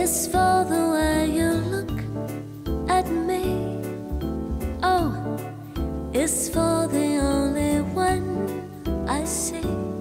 is for the way you look at me. Oh, it's for the only one I see.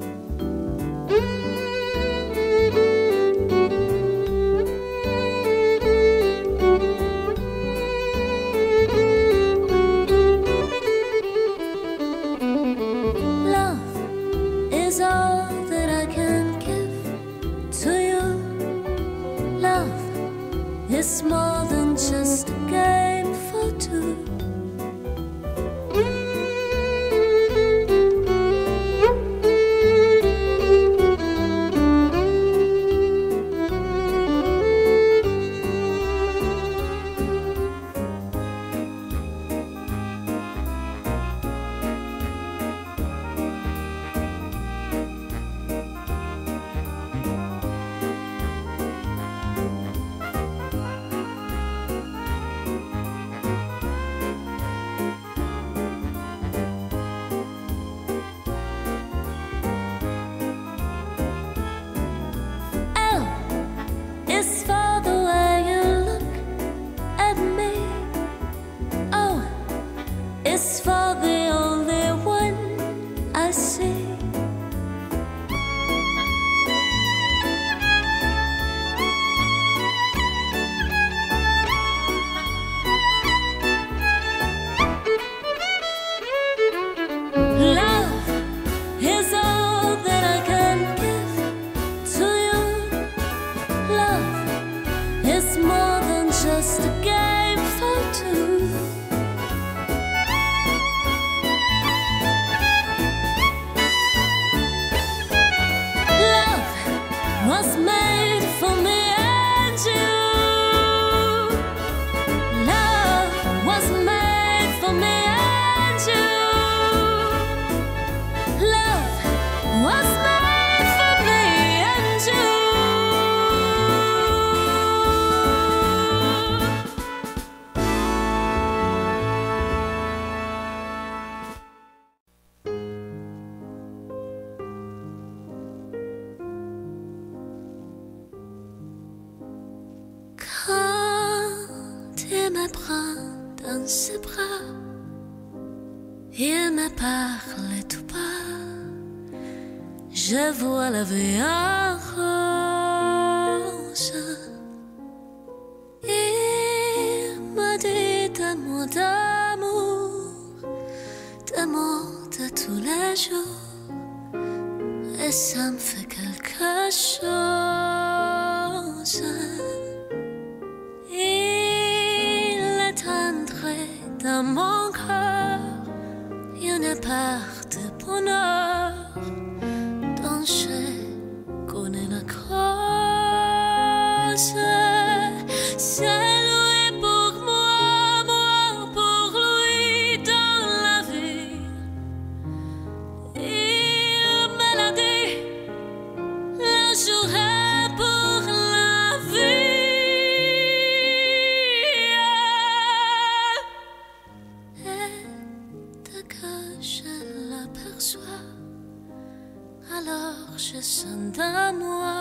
Love is all that I can give to you. Love is more than just a game for two. It's for the way you look at me. Oh, it's for the only one I see. Love is all that I can give to you. Love is more than just a game for two. Love was made for me and you. Love was made for me and you. Love was made for me and you. Quand il me prend dans ses bras, il me parle tout bas. Je vois la vie en rose. Il m'a dit d'amour, d'amour de tous les jours. Et ça me fait quelque chose. Il est entré dans mon cœur une part de bonheur dont je connais la cause. C'est lui pour moi, moi pour lui dans la vie. Il me l'a dit, le jour est pour la vie. Et dès que je l'aperçois, alors je sens dans moi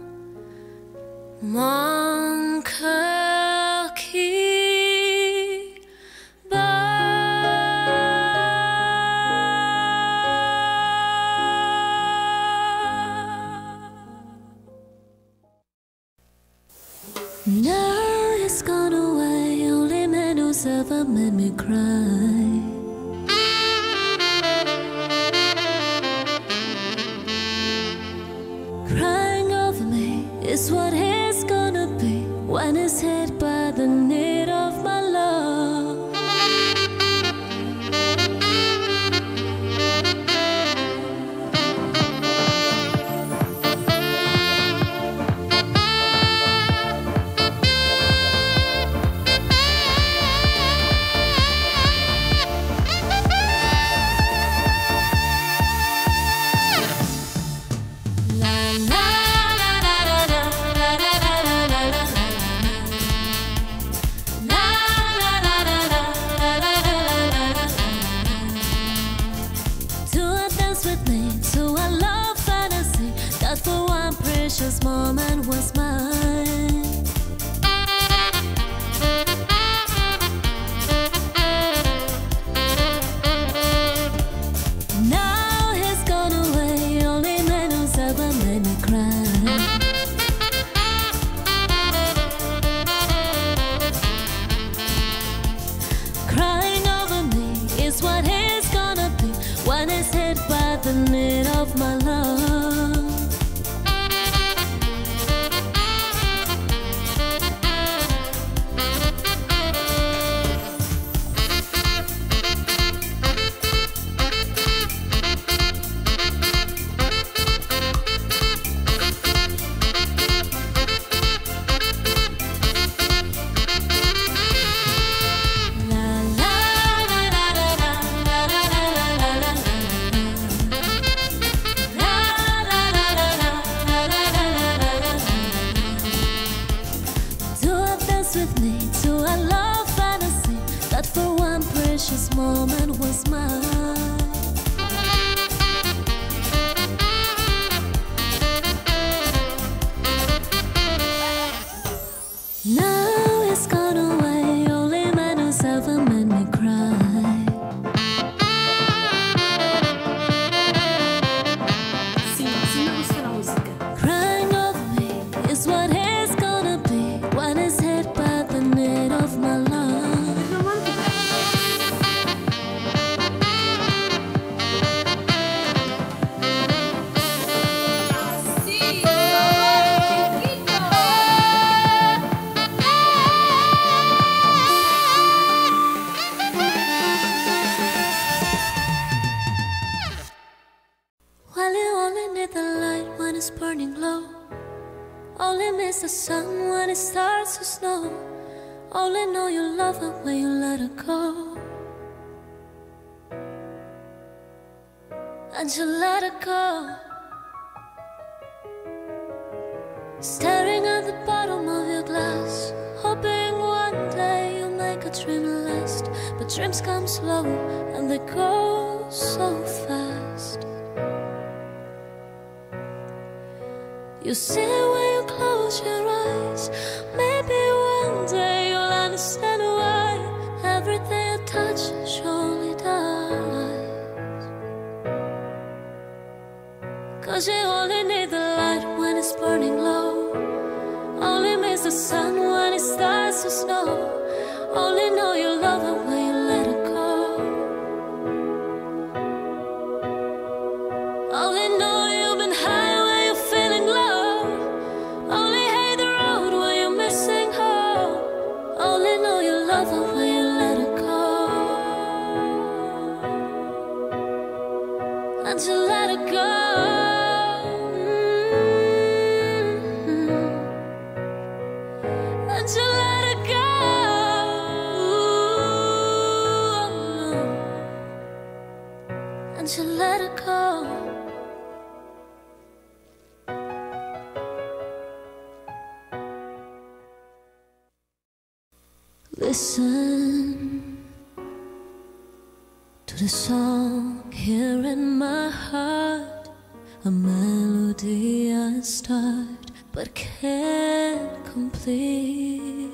mon cœur qui Now it's gone away, only man who's ever made me cry. Crying over me is what he's gonna be when he's hit by the need of my love. That for one precious moment was mine. of my love. With me to a love fantasy that for one precious moment was mine. Now it's gone away, only man who's ever made me cry. Crying over me is what he's gonna be when he's hit by the need of my love. Well, you only need the light when it's burning low. Only miss the sun when it starts to snow. Only know you love her when you let her go. And you let her go. Staring at the bottom of your glass, hoping one day you'll make a dream last. But dreams come slow and they go so fast. You see when you close your eyes, maybe one day you'll understand why everything you touch surely dies. 'Cause you only need the light when it's burning low. Only miss the sun when it starts to snow. Only know you love her when you let her go. Only know you've been high when you're feeling low. Only hate the road when you're missing home. Only know you love her when you let her go. And you let her go. And you let her go. And you let her go. Listen to the song here in my heart, a melody I start but can't complete.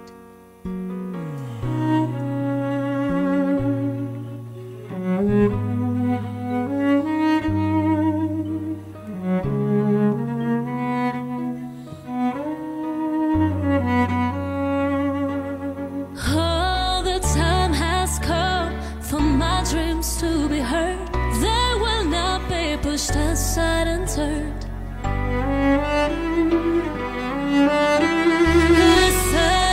Oh, the time has come for my dreams to be heard. They will not be pushed aside and turned. Listen.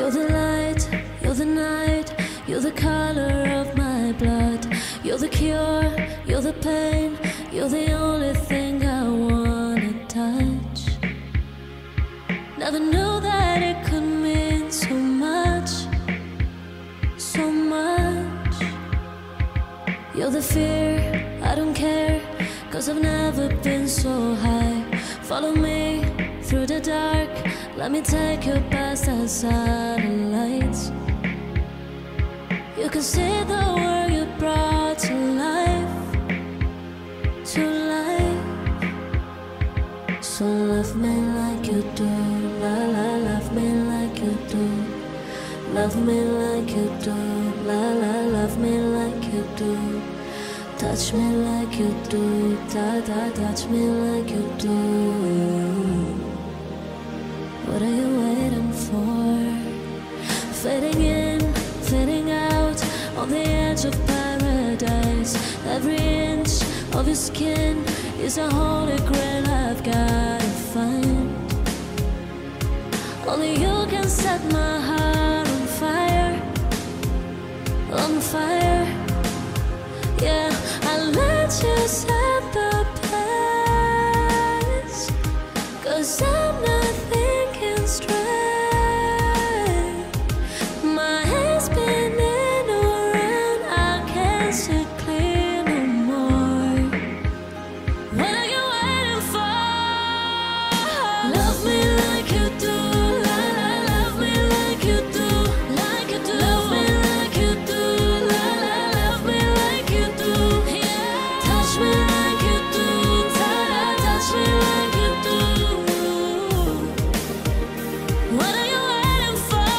You're the light, you're the night, you're the color of my blood. You're the cure, you're the pain, you're the only thing I wanna touch. Never knew that it could mean so much, so much. You're the fear, I don't care, 'cause I've never been so high. Follow me through the dark, let me take you past the satellites. You can see the world you brought to life, to life. So love me like you do, la la, love me like you do. Love me like you do, la la, love me like you do. Touch me like you do, da da, touch me like you do. What are you waiting for? Fading in, fading out, on the edge of paradise. Every inch of your skin is a holy grail I've gotta find. Only you can set my heart on fire, on fire. Yeah, I'll let you set the pace, 'cause I'm not thinking straight. My head's spinning around, I can't see clear no more. What are you waiting for? Love me like you do, la la, love me like you do, like you do. Love me like you do, la la, love me like you do. Yeah, touch me like you do, da da, touch me like you do. What are you waiting for?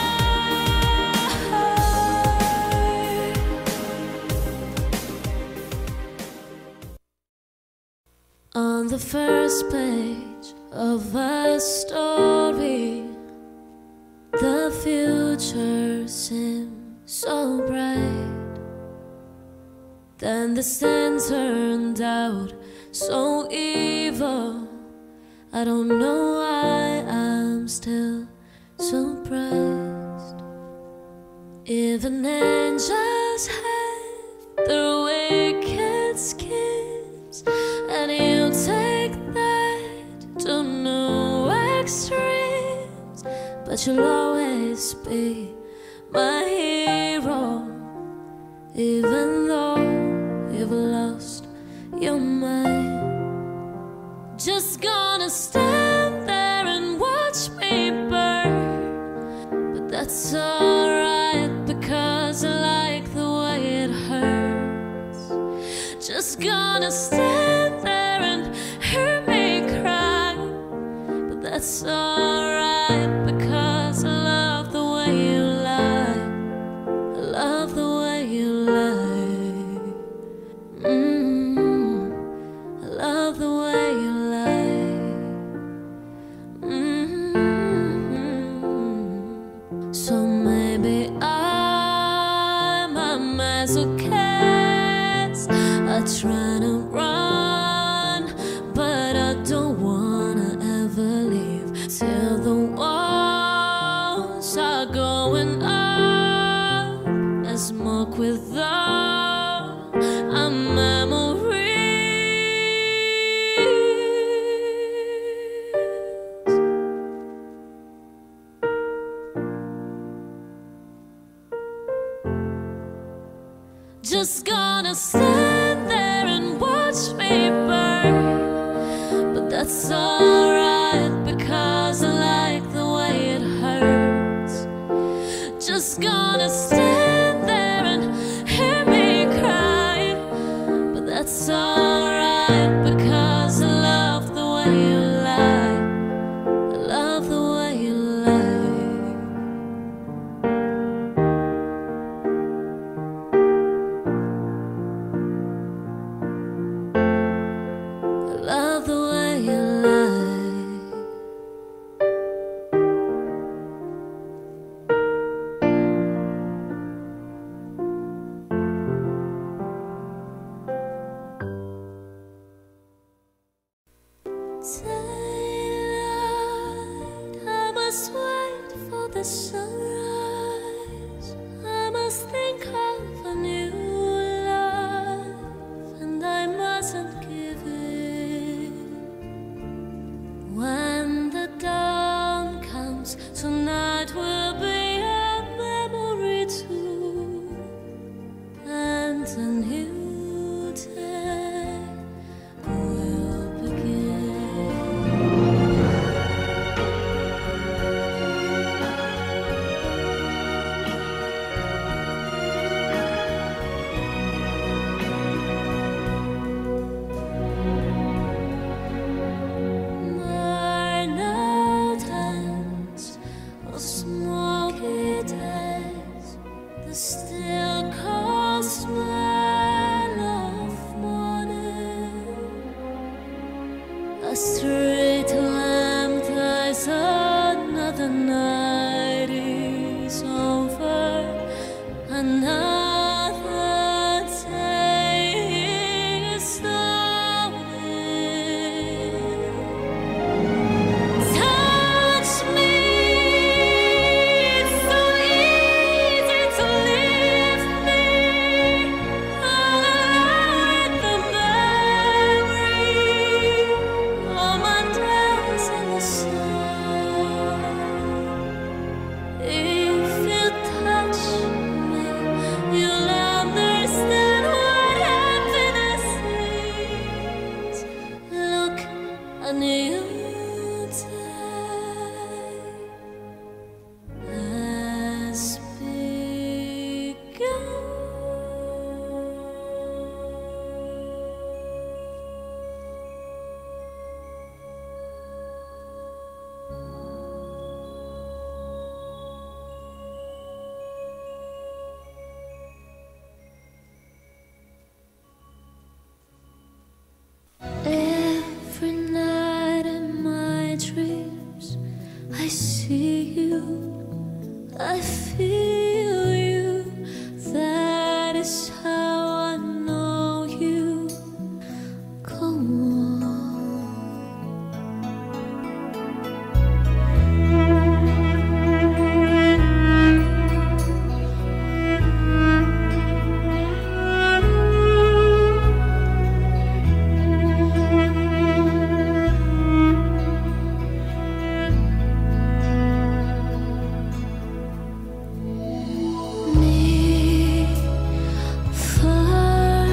On the first page of a story, the future seemed so bright. Then the sun turned out so evil. I don't know why I'm still surprised. Even angels have their wicked schemes, and you take that to new extremes. But you'll always be my hero, even though you've lost your mind. Just gonna stand there and watch me burn, but that's alright, because I like the way it hurts. Just gonna stand there and hear me cry, but that's alright, because I love the way you lie. I love the way you lie. I love the way you lie. So maybe I'm a masochist. I try to run, but I don't wanna ever leave till the walls are going up and smoke without a memory. Just gonna stand there and watch me burn, but that's alright, because I like the way it hurts. Just gonna stand there and hear me cry, but that's alright, because I love the way you lie. I love the way you lie. I love the way you lie. Daylight, I must wait for the sunrise. A street lamp dies, another night is over, another day is starting. Touch me, it's so easy to leave me. I'll the memory of my days in the sun. If you touch me, you'll understand what happiness is. Look, a new day has begun. Every night in my dreams, I see you, I feel you. That is how I know you. Go on. Me far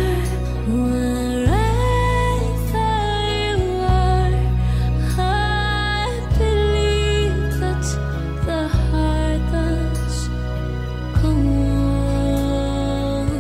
wherever you are, I believe that the heart does go on.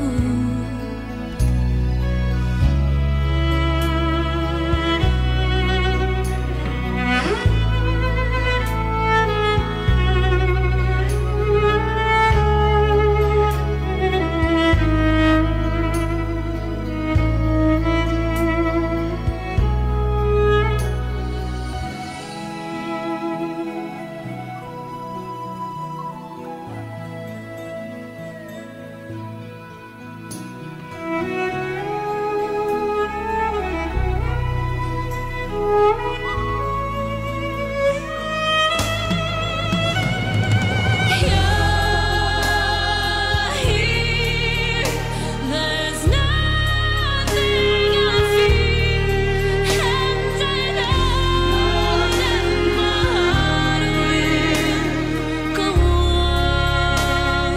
There's nothing I feel, and I know that my heart will go on.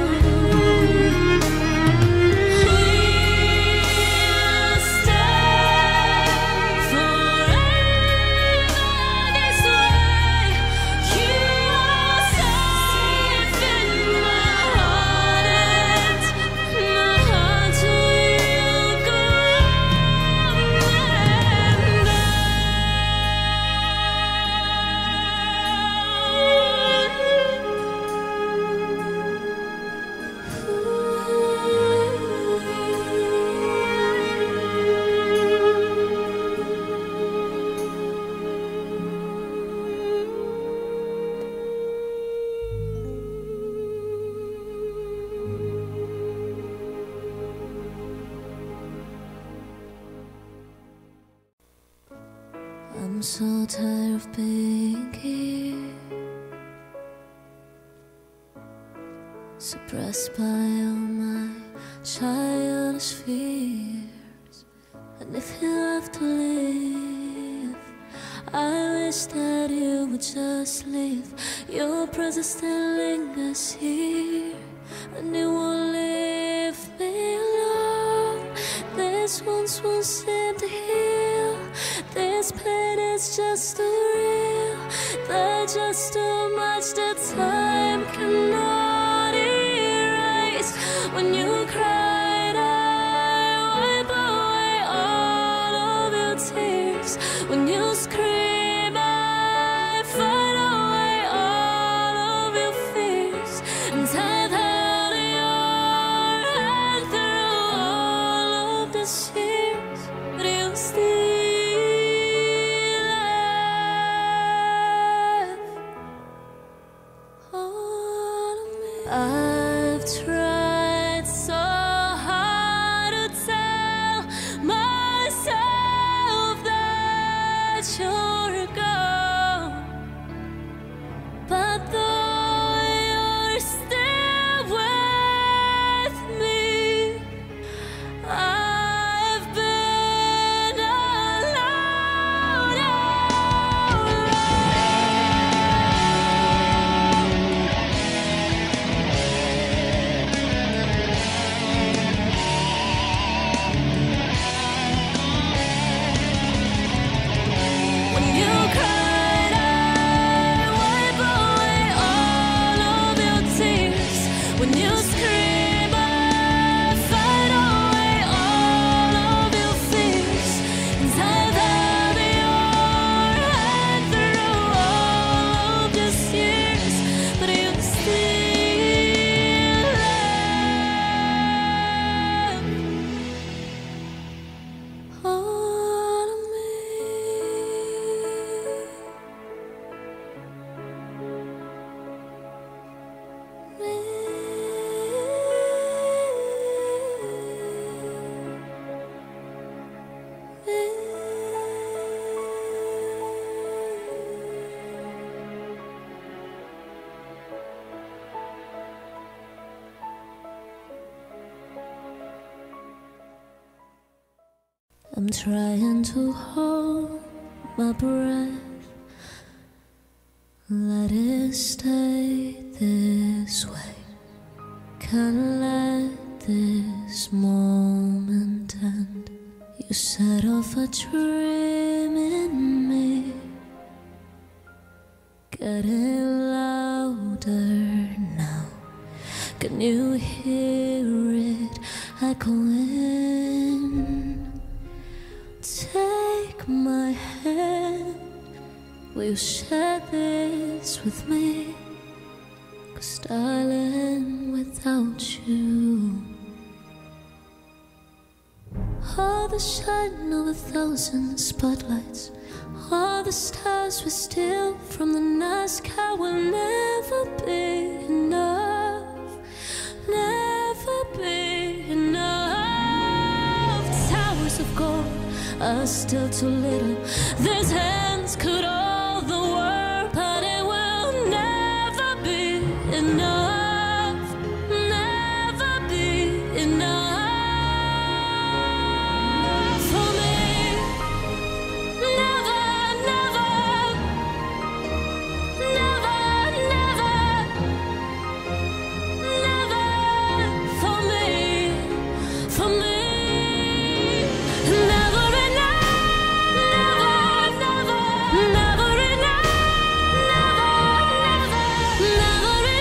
We'll stay forever this way. You are safe in my heart, and my heart will go I'm so tired of being here, suppressed by all my childish fears. And if you have to live, I wish that you would just leave. Your presence still lingers here, and it won't leave me alone. This wounds won't seem to heal. This pain is just too real. There's just too much that time cannot erase. When you cried, I wipe away all of your tears. When you scream, I fight away all of your fears. And I've held your hand through all of this years, but you still I've tried so hard to tell myself that you're gone, but though you're still with me, I've been alone. When you cried, I wipe away all of your tears. When you scream, I fight away all of your fears. 'Cause I've held your hand through all of these years, but you still love all of me. I'm trying to hold my breath, let it stay this way. Can't let this moment end. You set off a dream in me, getting louder now. Can you hear it echoing? Take my hand, will you share this with me? 'Cause darling, without you, all the shine of 1,000 spotlights, all the stars we steal from the night sky will never be enough, never be enough. Towers of gold are still too little. These hands could hold the world, but it will never be enough, never be enough for me. Never, never, never, never, never for me, for me. Never enough, never, never enough, never, never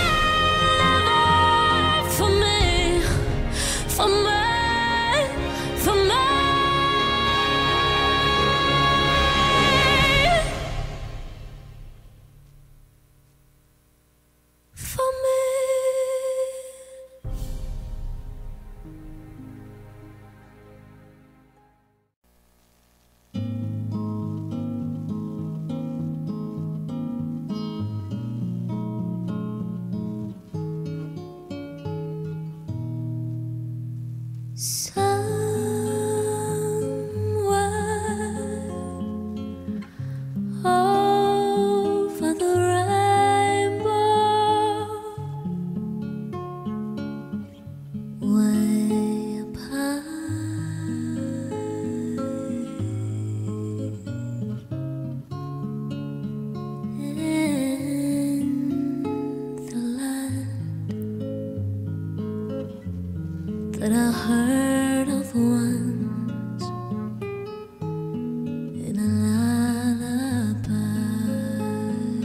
enough for me, for me, for me. For me. Somewhere over the rainbow, way up high, in the land that I heard of once in a lullaby.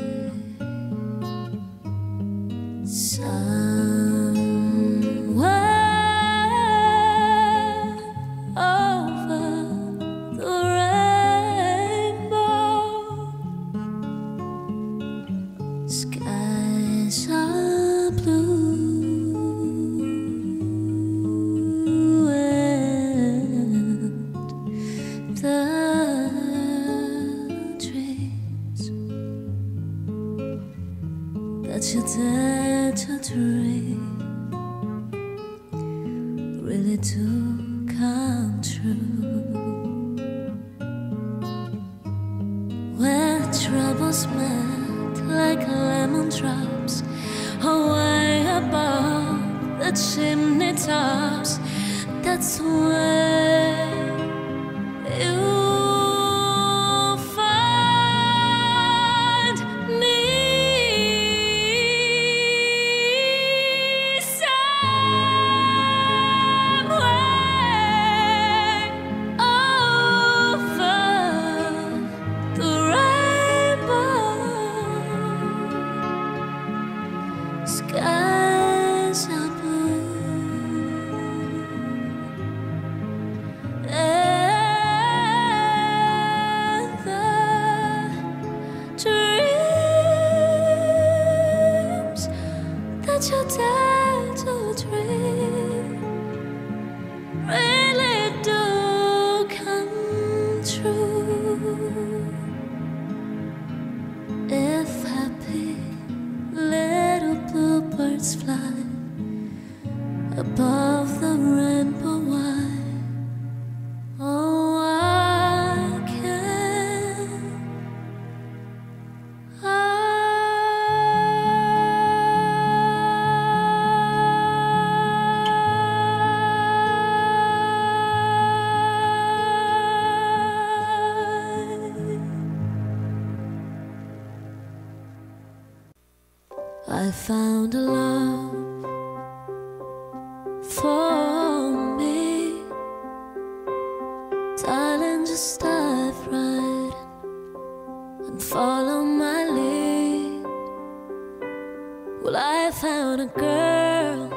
Somewhere over the rainbow, skies are blue that you dare to dream really do come true. When troubles melt like lemon drops away above the chimney tops, that's where you'll find me. Somewhere over the rainbow, skies are blue, and the dreams that you dare to dream really do come true. If happy little bluebirds fly above the rainbow wide, oh, I can I found a love for me, darling, just dive right in and follow my lead. Well, I found a girl,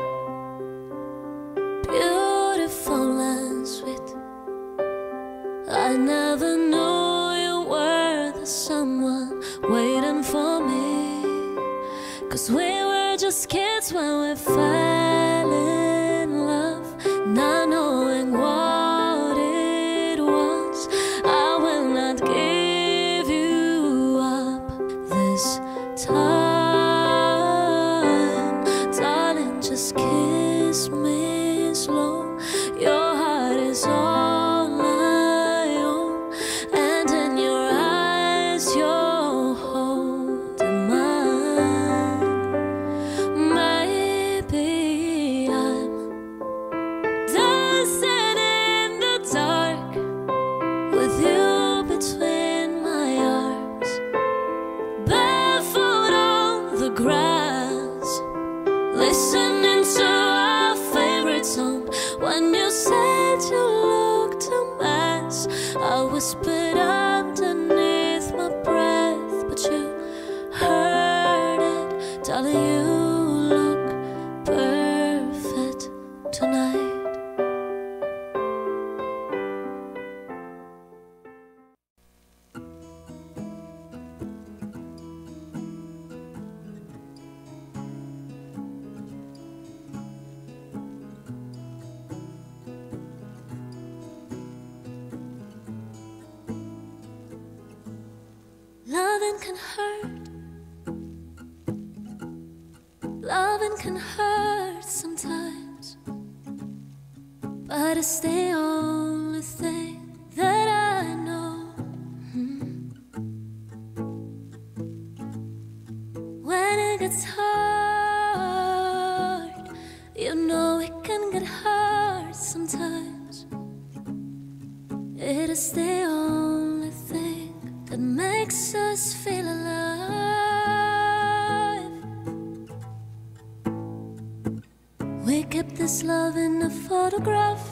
beautiful and sweet. I never knew you were the someone waiting for me. 'Cause we were just kids when we fell in love, not knowing what it was. I will not give you up this time, darling, just kiss me slow. Your heart is all I own, and in your eyes you're holding mine. Maybe I'm dancing in the dark with you between my arms, barefoot on the grass, listening to our favorite song. When you said you looked a mess, I whispered underneath my breath, but you heard it, darling, you look perfect tonight. Loving can hurt, loving can hurt sometimes, but it's the only thing that I know. When it gets hard, you know it can get hard sometimes. It is the only thing that makes us feel alive. We kept this love in a photograph.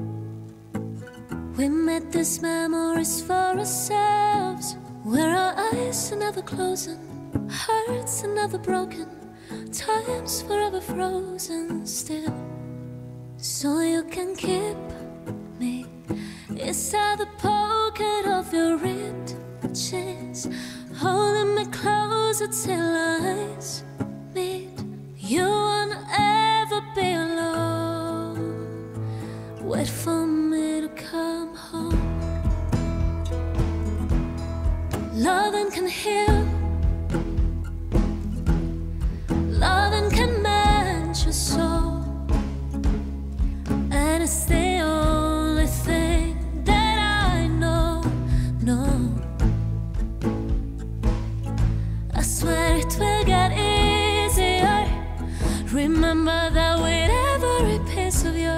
We made these memories for ourselves, where our eyes are never closing, hearts are never broken, time's forever frozen still. So you can keep me inside the pocket of your ripped jeans, holding me closer till our eyes meet. You won't ever be alone. Wait for me to come home. Loving can heal, Remember that with every piece of you,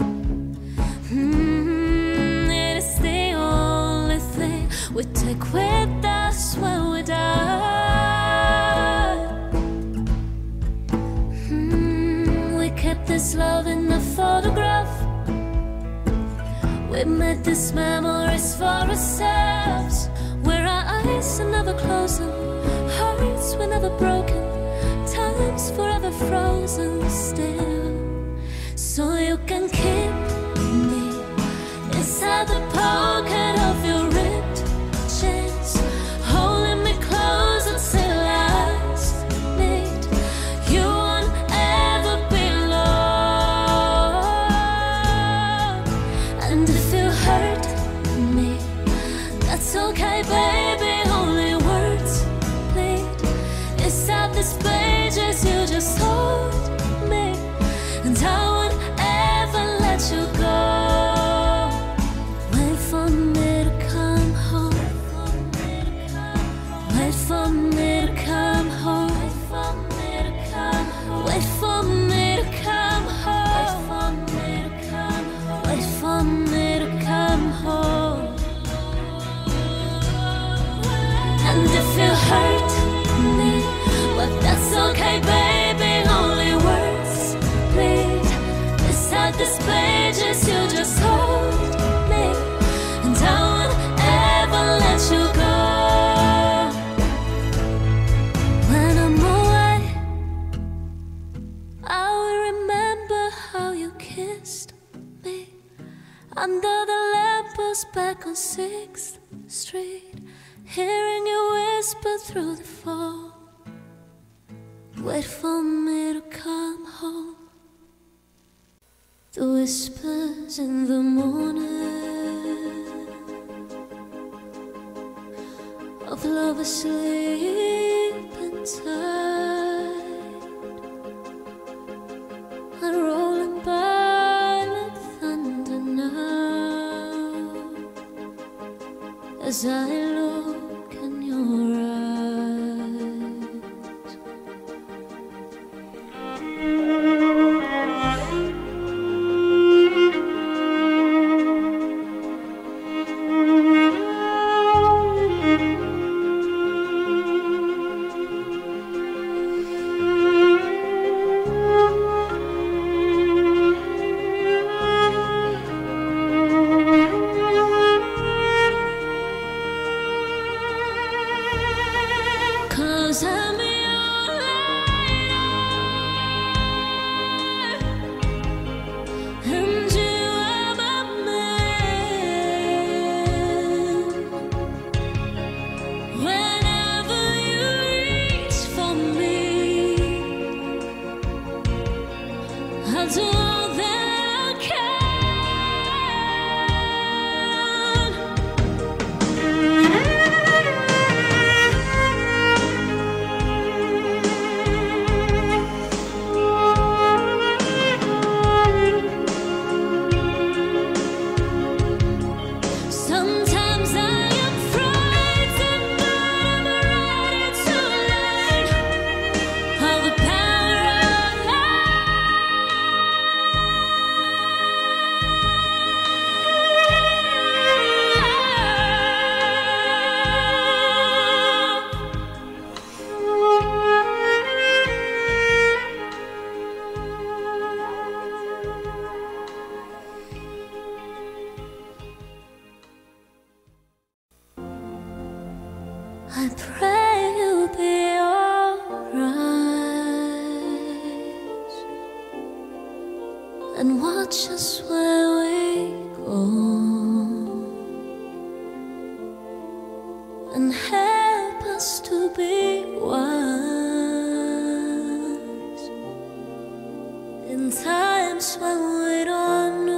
it is the only thing we take with us when we die. We kept this love in a photograph. We made these memories for ourselves, where our eyes are never closing, hearts were never broken, time's forever frozen still. So you can keep me inside the pocket of your ripped jeans, holding me close until eyes meet. You won't ever be alone. And if you hurt me, that's okay, baby. Only words bleed inside these pages. You just hold me, and I won't ever let you go. Wait for me to come home. Wait for me to come home. Wait for me to come home. Wait for me to come home. And if you hurt me, well, that's okay, baby. Only words bleed inside these pages. You just hold me, and I won't ever let you go. When I'm away, I will remember how you kissed me under the lamppost back on 6th Street, hearing you whisper through the fog. Wait for me to come home. The whispers in the morning of love asleep inside, are rolling by like thunder now, as I look in your eyes. Cause I'm your light, and you are my man. Whenever you reach for me, I'll do all that I can. Sometimes I am frightened, but I'm ready to learn all the power of I pray you'll be alright, and watch us where we go, and help us to be wise in times when we don't know.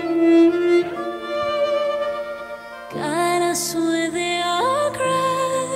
Guide us with your grace.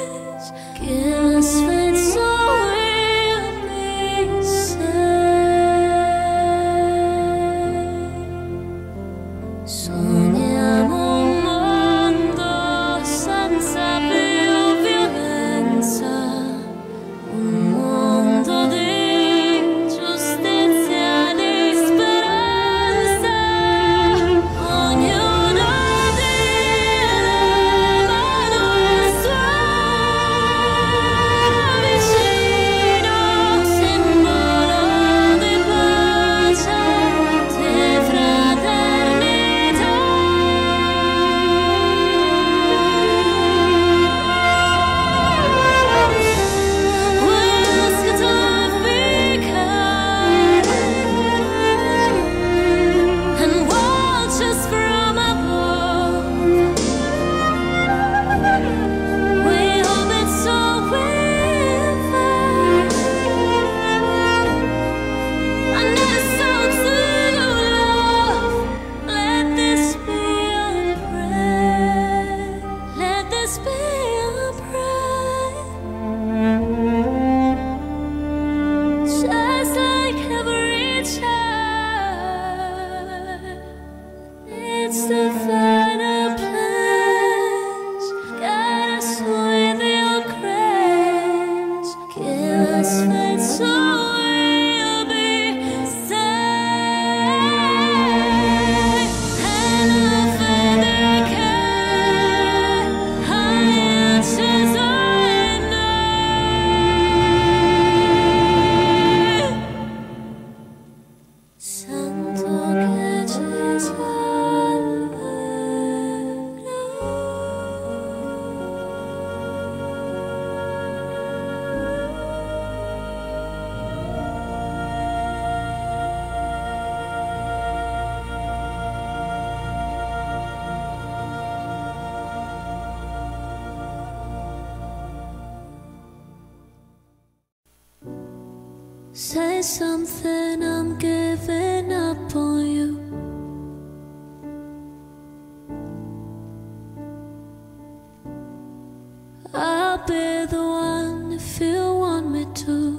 against the fireplace, guide us with your grace, give us faith so we'll be safe. And if they can, high ashes I know. Santo che ci salverà. Say something, I'm giving up on you. I'll be the one if you want me to.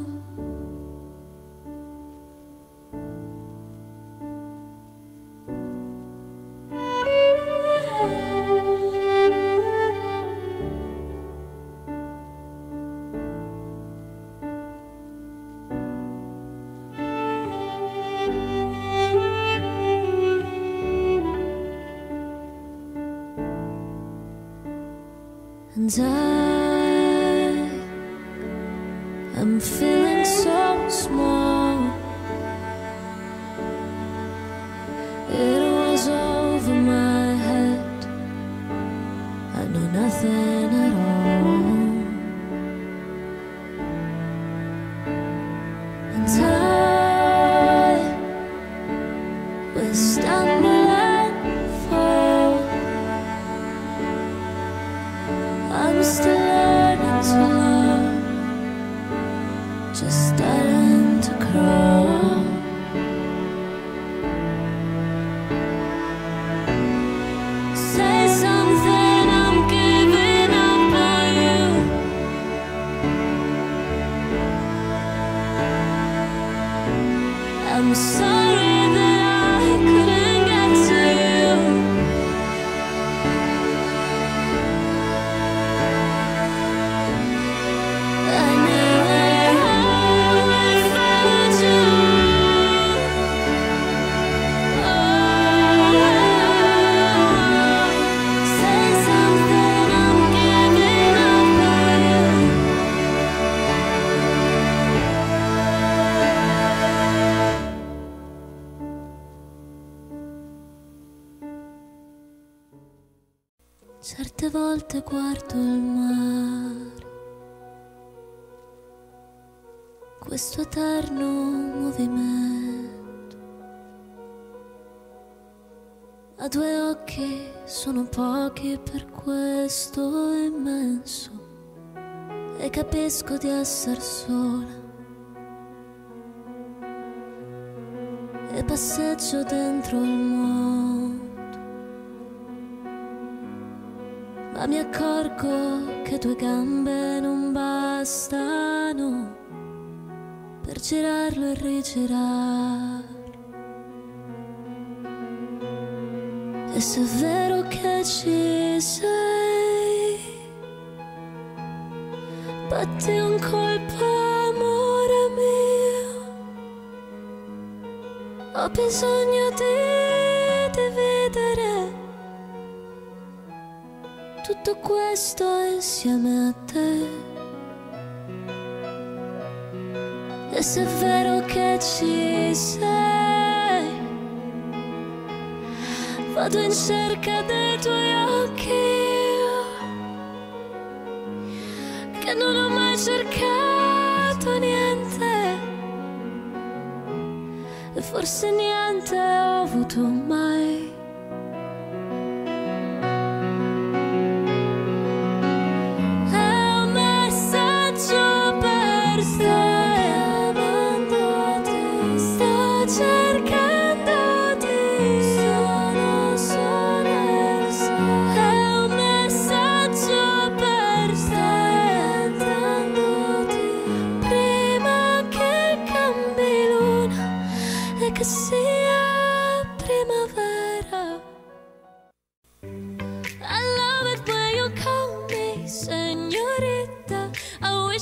And I'm feeling so small. It was over my head. I know nothing at all. And I will stumble and fall. I'm still learning to love, just starting to crawl. Say something, I'm giving up on you. I'm sorry that I couldn't get to you. I never would find you. Say something, I'm giving up on you. Certe volte guardo il mare, questo eterno movimento. A due occhi sono pochi per questo immenso, e capisco di essere sola. E passeggio dentro il mondo, ma mi accorgo che due gambe non bastano per girarlo e rigirarlo. E se è vero che ci sei, batti un colpo, amore mio. Ho bisogno di dividere tutto questo insieme a te. E se è vero che ci sei, vado in cerca dei tuoi occhi, che non ho mai cercato niente, e forse niente ho avuto mai. Che sia primavera.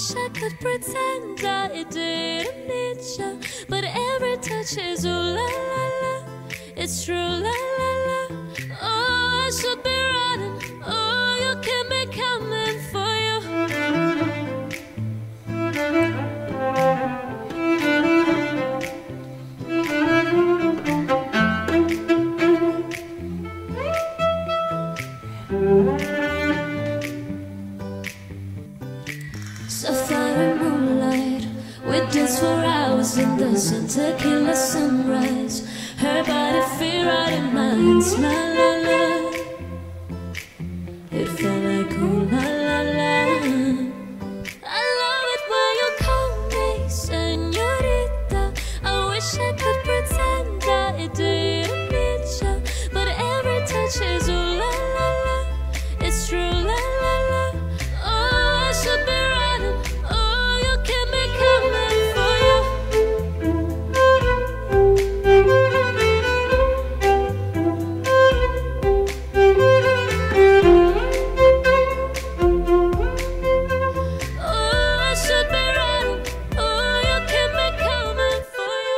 wish I could pretend I didn't need you, but every touch is ooh la la la. It's true la la la. Oh, I should be running. Oh, you can be coming for you. Sapphire moonlight, we dance for hours in the sun, tequila sunrise. Her body fit right in mine, la la la. It felt like ooh la la la. I love it when you call me señorita. I wish I could pretend I didn't need you, but every touch is ooh la la la. It's true la la la. Oh, I should be running. Oh, you can be coming for you. Oh, I should be running. Oh, you can be coming for you.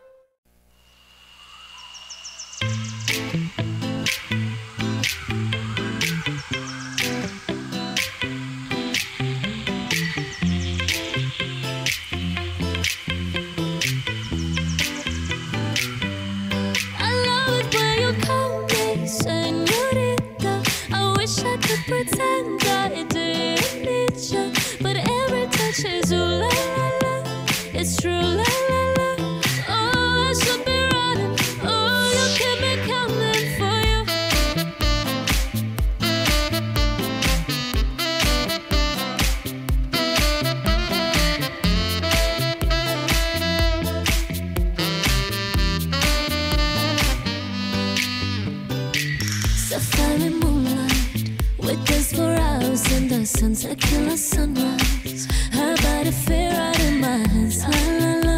I love it when you call me señorita. I wish I could pretend I didn't need you, but every touch is ooh la la la. It's true la la la. Oh, I should be running. Oh, you can be coming for you. Sapphire moonlight, we dance for hours in the sun, tequila sunrise. Her body fit right in my hands, la la la.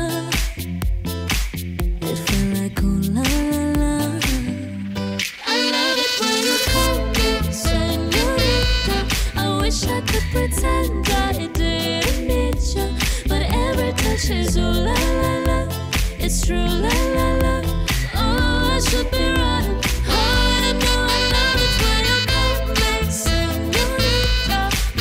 It felt like ooh la la la. I love it when you call me señorita. I wish I could pretend I didn't need you, but every touch is ooh la la la. It's true la la la. Oh, I should be running. Oh, I know I love it when you call me señorita.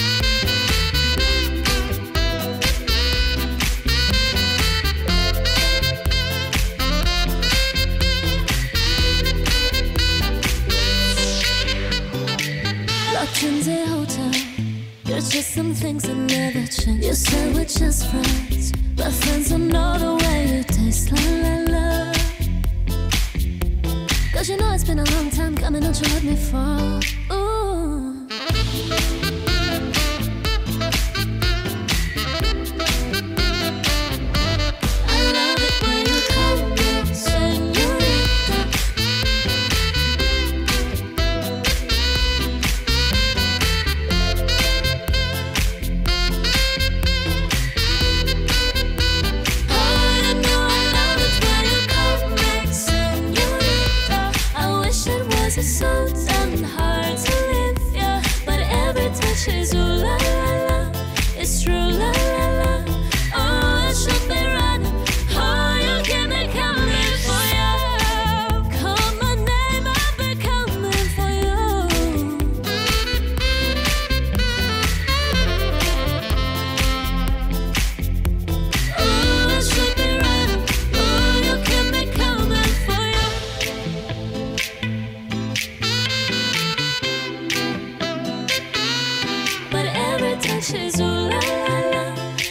Locked in the hotel, there's just some things that never change. You say we're just friends, but friends don't know the way you taste, la la la. Cause you know it's been a long time coming, don't you let me fall. Ooh. I love it when you call me señorita. Oh, I know I love it when you call me señorita. I wish it wasn't so damn hard to live, yeah, but every touch is ooh la la la. It's true la la la. Oh, I should be running. Oh, you can be coming for you. Call my name, I'll be coming for you. Oh, I should be running. Oh, you can be coming for you. But every touch is ooh la la la.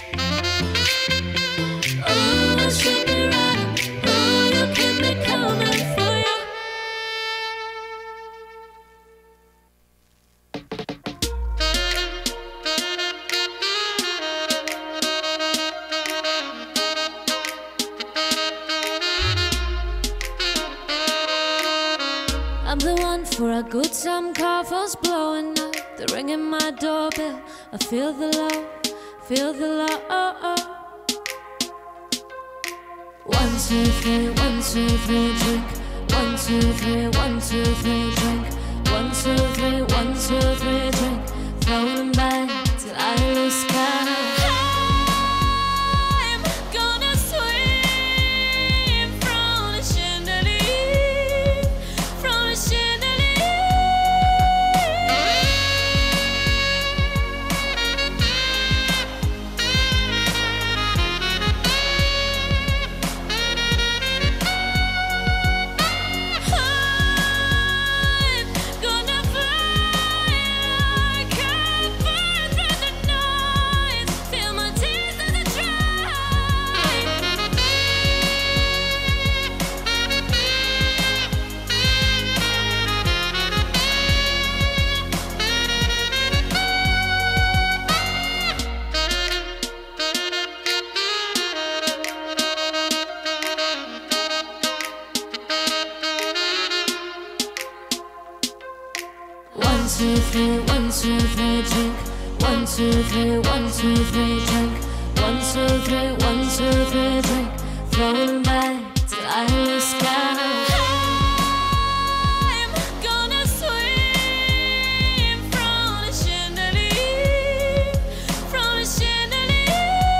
Oh, I should be running. Oh, you can be coming for you. I'm the one for a good time, car phone's blowing up. They're ringing my doorbell. I feel the love, feel the love. Oh, oh. 1, 2, 3, 1, 2, 3, drink. 1, 2, 3, 1, 2, 3, drink. 1, 2, 3, 1, 2, 3, drink. Throwing back till I lose count. 2, 3, 1, 2, 3, drink. 1, 2, 3, 1, 2, 3, drink. 1, 2, 3, 1, 2, 3, drink. Flowing back till I lose count. I'm gonna swim from the chandelier, from the chandelier.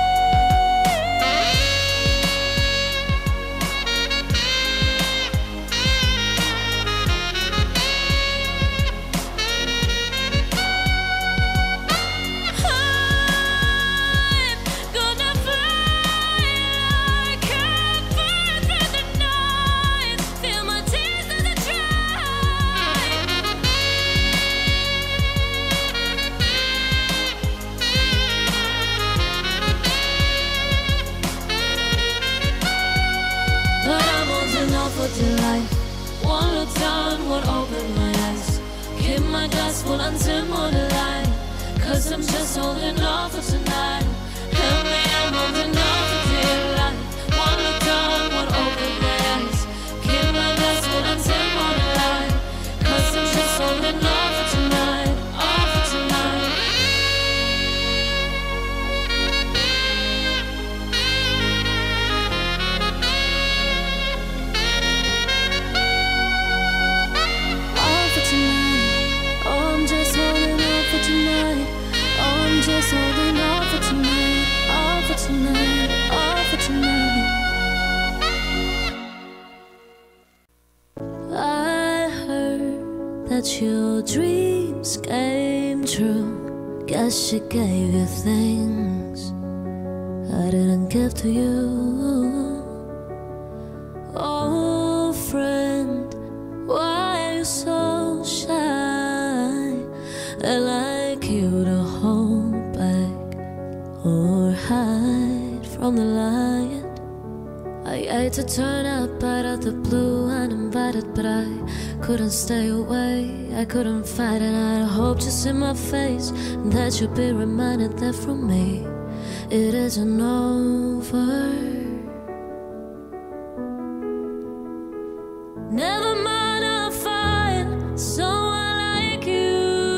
Delight. One look down, one open my eyes. Keep my glass full until morning light. 'Cause I'm just holding on for tonight. Help me, I'm holding on for dear life. One look down, one open my eyes. Keep my glass full until morning light. 'Cause I'm just holding on for tonight. On for tonight. Just holding on for tonight, on for tonight, on for tonight. I heard that your dreams came true. Guess she gave you things I didn't give to you. Oh friend, why are you so shy? I like you to hold or hide from the light. I hate to turn up out of the blue uninvited, but I couldn't stay away, I couldn't fight it. I hoped you see my face and that you'd be reminded that from me it isn't over. Never mind, I'll find someone like you.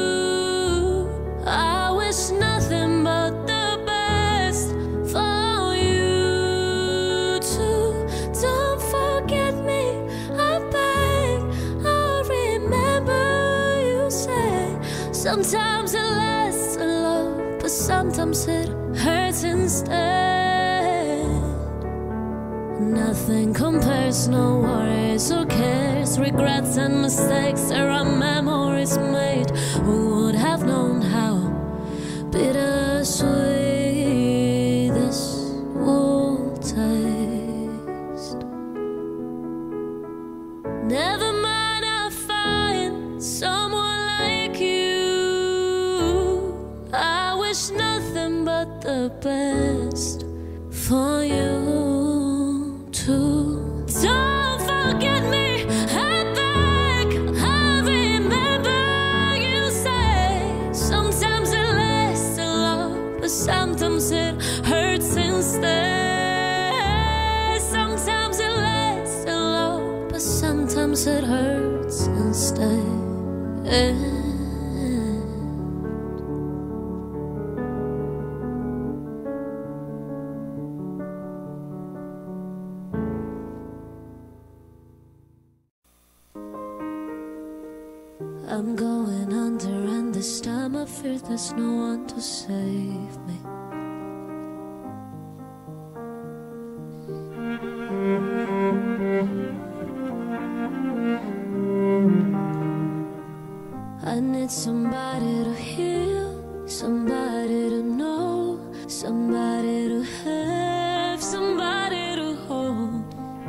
I wish nothing but the best for you too. Don't forget me, I beg. I'll remember you say sometimes it lasts in love, but sometimes it hurts instead. Nothing compares, no worries or cares, regrets and mistakes. There are memories made. Who would have known how bittersweet this will taste? Never mind, I'll find someone like you. I wish nothing but the best for you too. Don't forget me, I beg. I remember you say sometimes it lasts in love, but sometimes it hurts instead. Sometimes it lasts in love, but sometimes it hurts instead. I'm going under, and this time I fear there's no one to save me. I need somebody to heal, somebody to know, somebody to have, somebody to hold.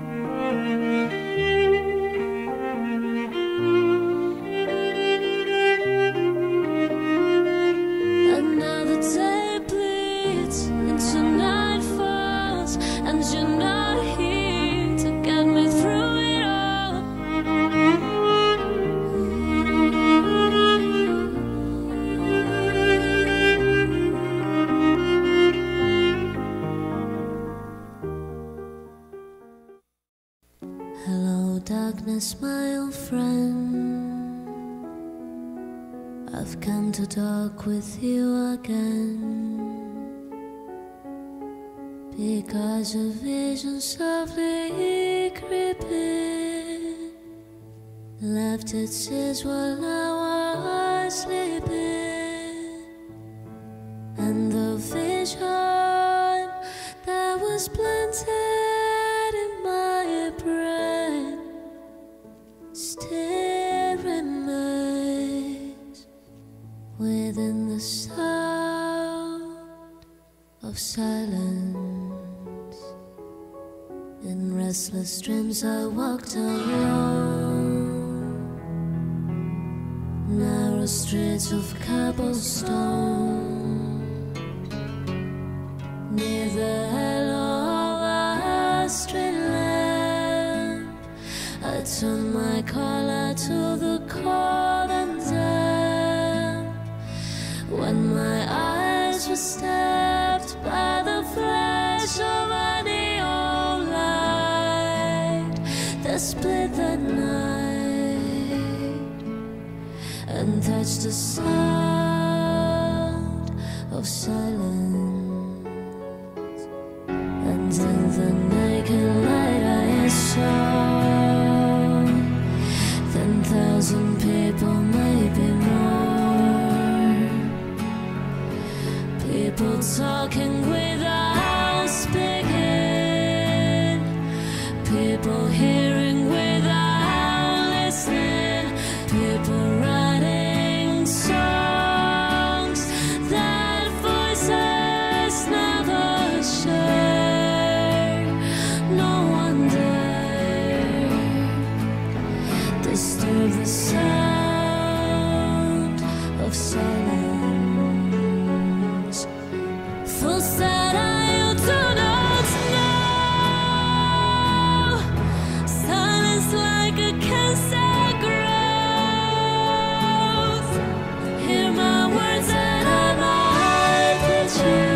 Another day bleeds into night falls, and you're not here to get me through it all. Hello darkness, my old friend. I've come to talk with you again, because your vision softly creeping left its tears while I was sleeping, and the vision that was planted in my brain still remains within the sound of silence. In restless dreams I walked alone, narrow streets of cobblestone, near the halo of a street lamp. I turned my collar to the cold and damp, when my eyes were stabbed by the flash of a neon light that split the night and touched the sound of silence. And in the naked light I saw 10,000 people, maybe more, people talking without speaking, people hearing without listening, people writing songs that voices never share. No one dare disturb the sound of silence. Fools that I do not know, silence like a cancer grows. Hear my words that I might teach you,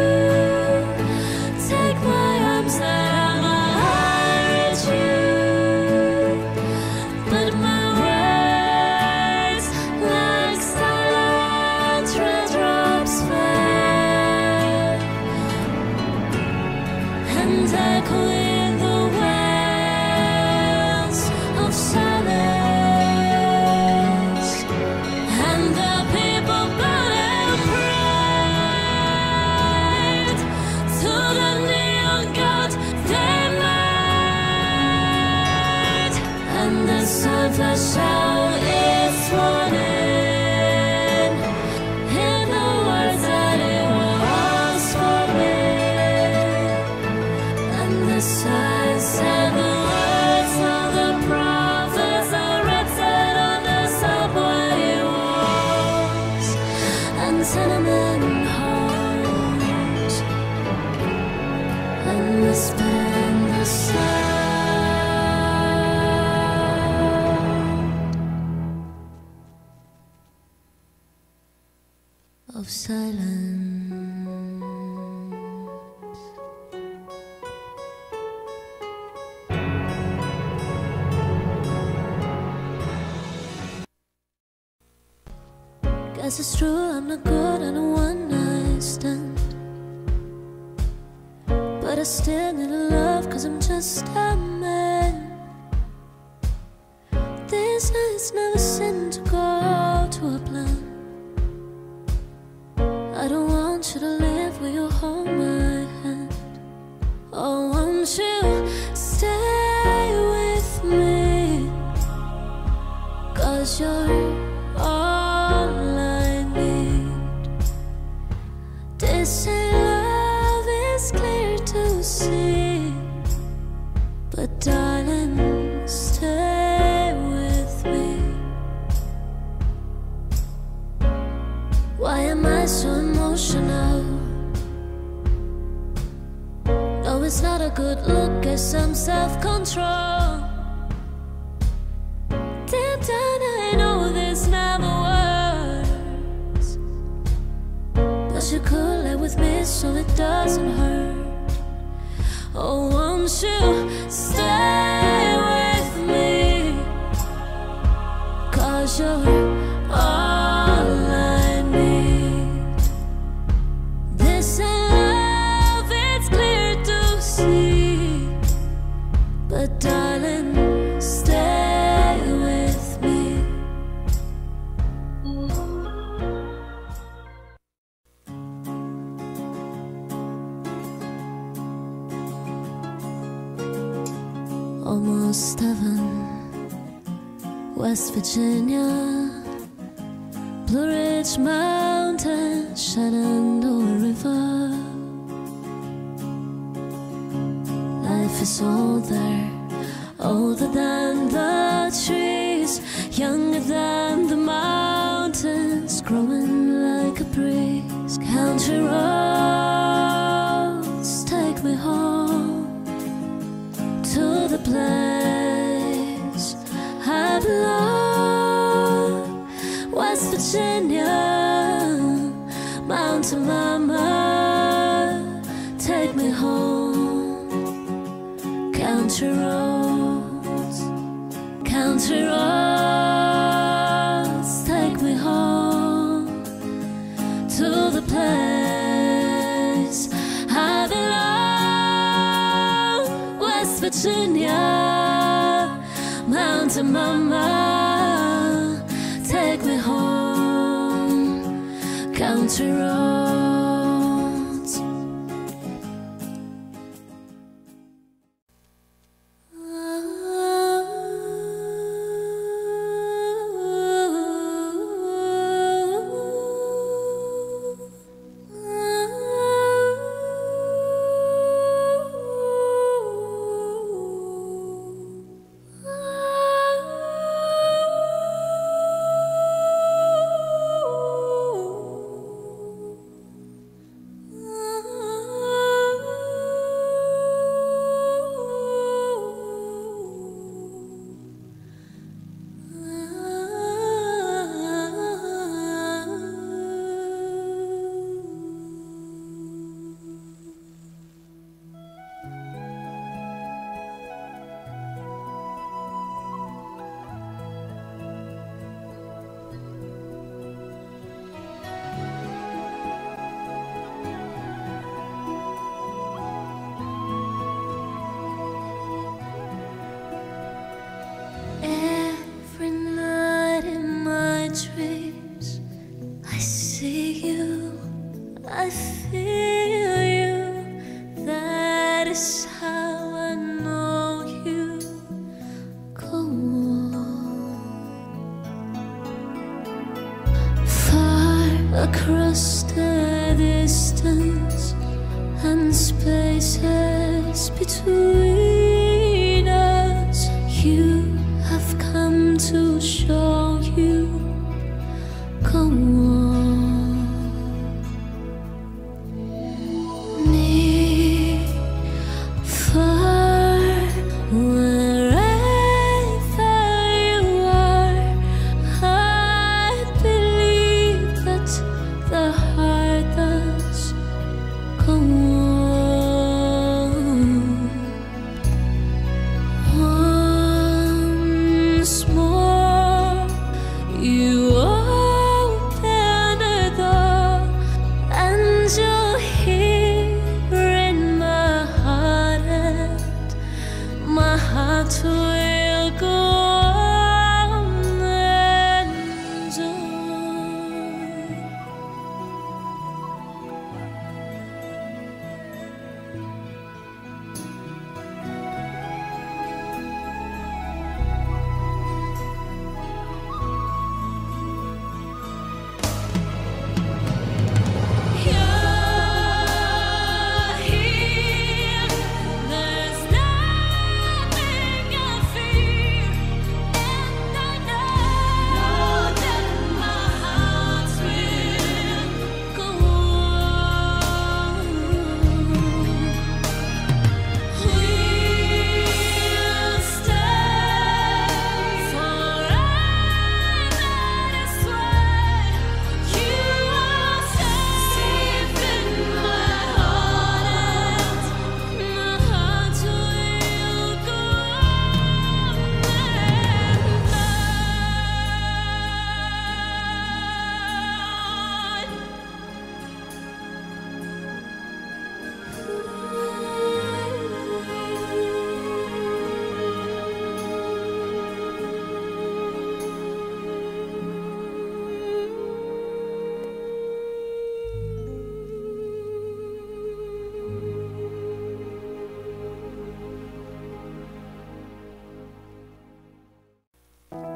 take my arms that I might reach you, but my words like silent raindrops fell and echo in the wells of silence. And the people bowed and prayed to the neon god they made, and the sun flashed out its warning in the words that it was spoken, and the signs and the words of the prophets are written on the subway walls and tenement halls, and whispered in the sound of silence. Guess it's true, I'm not good at a one-night stand, but I still need a love, 'cause I'm just a man. These nights never seem to go to a plan. I don't want you to leave, will you hold my hand? Oh, won't you stay with me, 'cause you're all I need. This love is clear to see, but darling, stay with me. Why am I so emotional? No, it's not a good look, get some self-control. Deep down I know this never works, but you could lay with me so it doesn't hurt. Oh, won't you stay with me, 'cause you're all Most Heaven, West Virginia, Blue Ridge Mountain, Shenandoah River. Life is older, older than the trees, younger than the mountains, growing like a breeze. Country roads take me home to the place I belong. West Virginia, Mountain Mama, take me home. Country roads, country roads, take me home to the place I belong. West Virginia, Mountain Mama, take me home. Country roads. I feel you, that is how I know you. Go on. Far across the distance and spaces between us, you have come to show you. Go on. Once more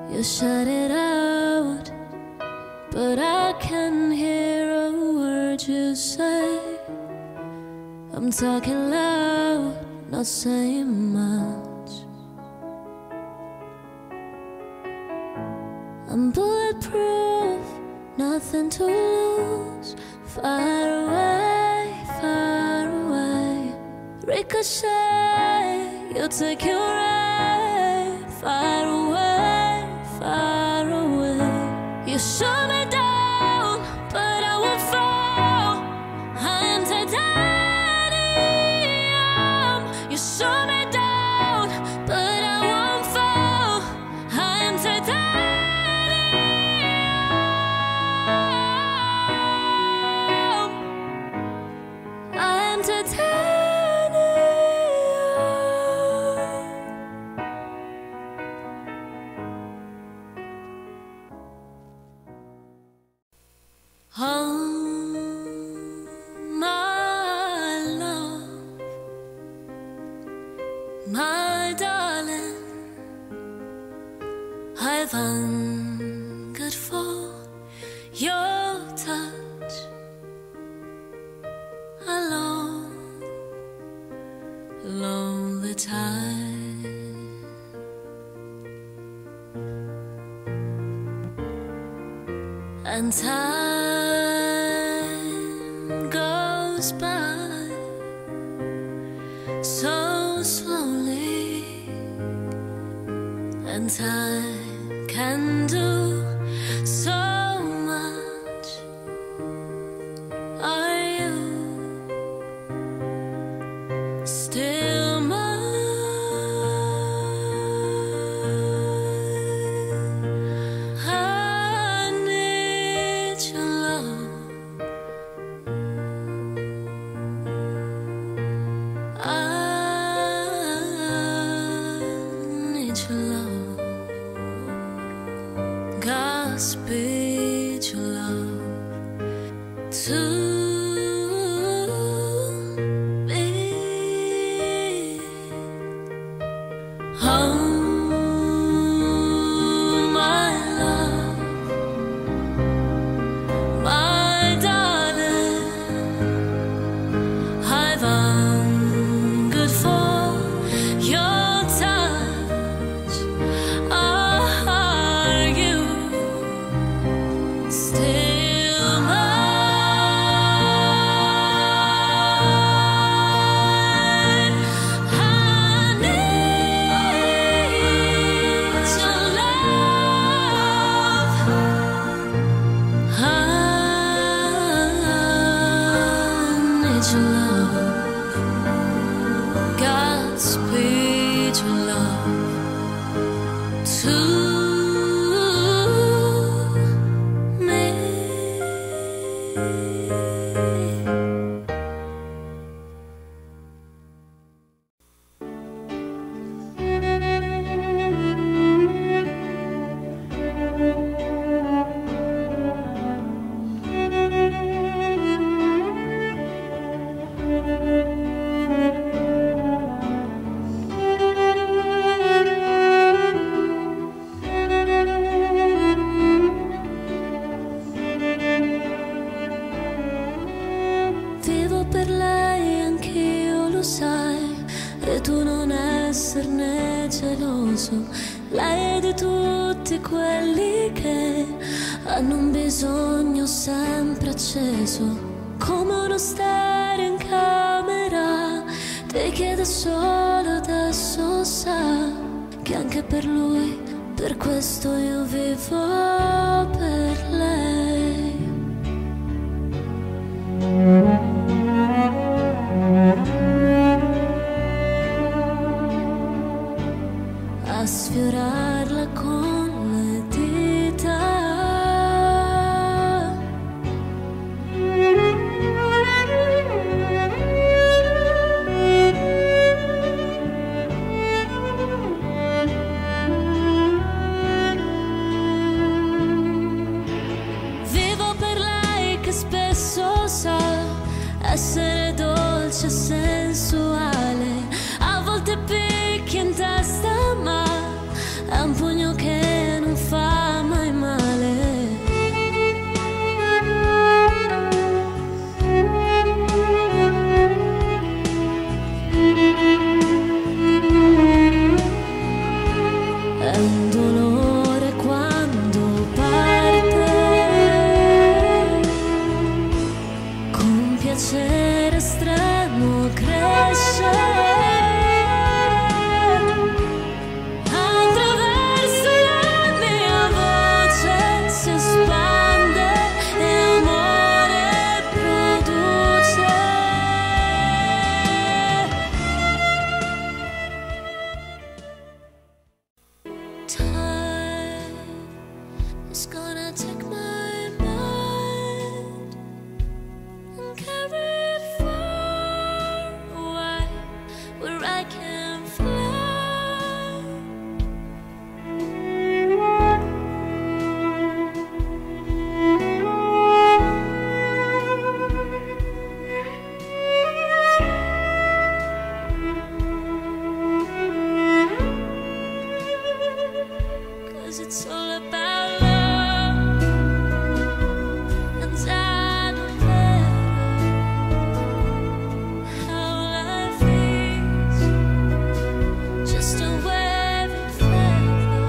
You shut it out, but I can hear a word you say. I'm talking loud, not saying much. I'm bulletproof, nothing to lose. Far away, far away. Ricochet, you take your aim. Far away, far away. You shut me down, but I won't fall. I am titanium. You shut me down, but I won't fall. I am titanium. I am titanium. Oh, my love, my darling, I've hungered for your touch a long, lonely time. And time goes by so slowly, and time can do so much. Are you still mine? I need your love. I need your love. Godspeed your love to me. Oh, my love, my darling, I've hungered for your touch. Are you still mine? I need your love. I need your love. Godspeed your love to me. Vivo per lei, anch'io lo sai, e tu non esserne geloso. Lei è di tutti quelli che hanno un bisogno sempre acceso, come uno stereo in camera. Ti chiede solo, adesso sa che anche per lui, per questo io vivo per lei. A sfiorarla con le dita. Vivo per lei che spesso sa is gonna take my mind and carry it far away where I can fly. 'Cause it's all about love, and I know better how life is, just a waving feather.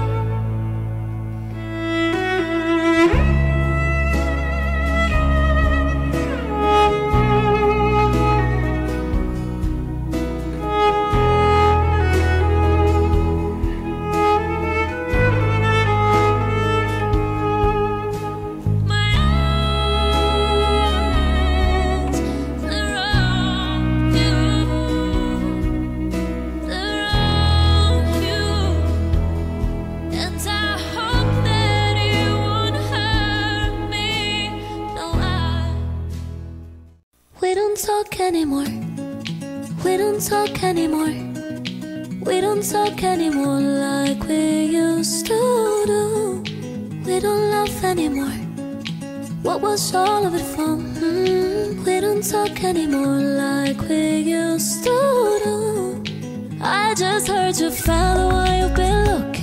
We don't talk anymore. We don't talk anymore. We don't talk anymore like we used to do. We don't laugh anymore. What was all of it for? We don't talk anymore like we used to do. I just heard you found the one you've been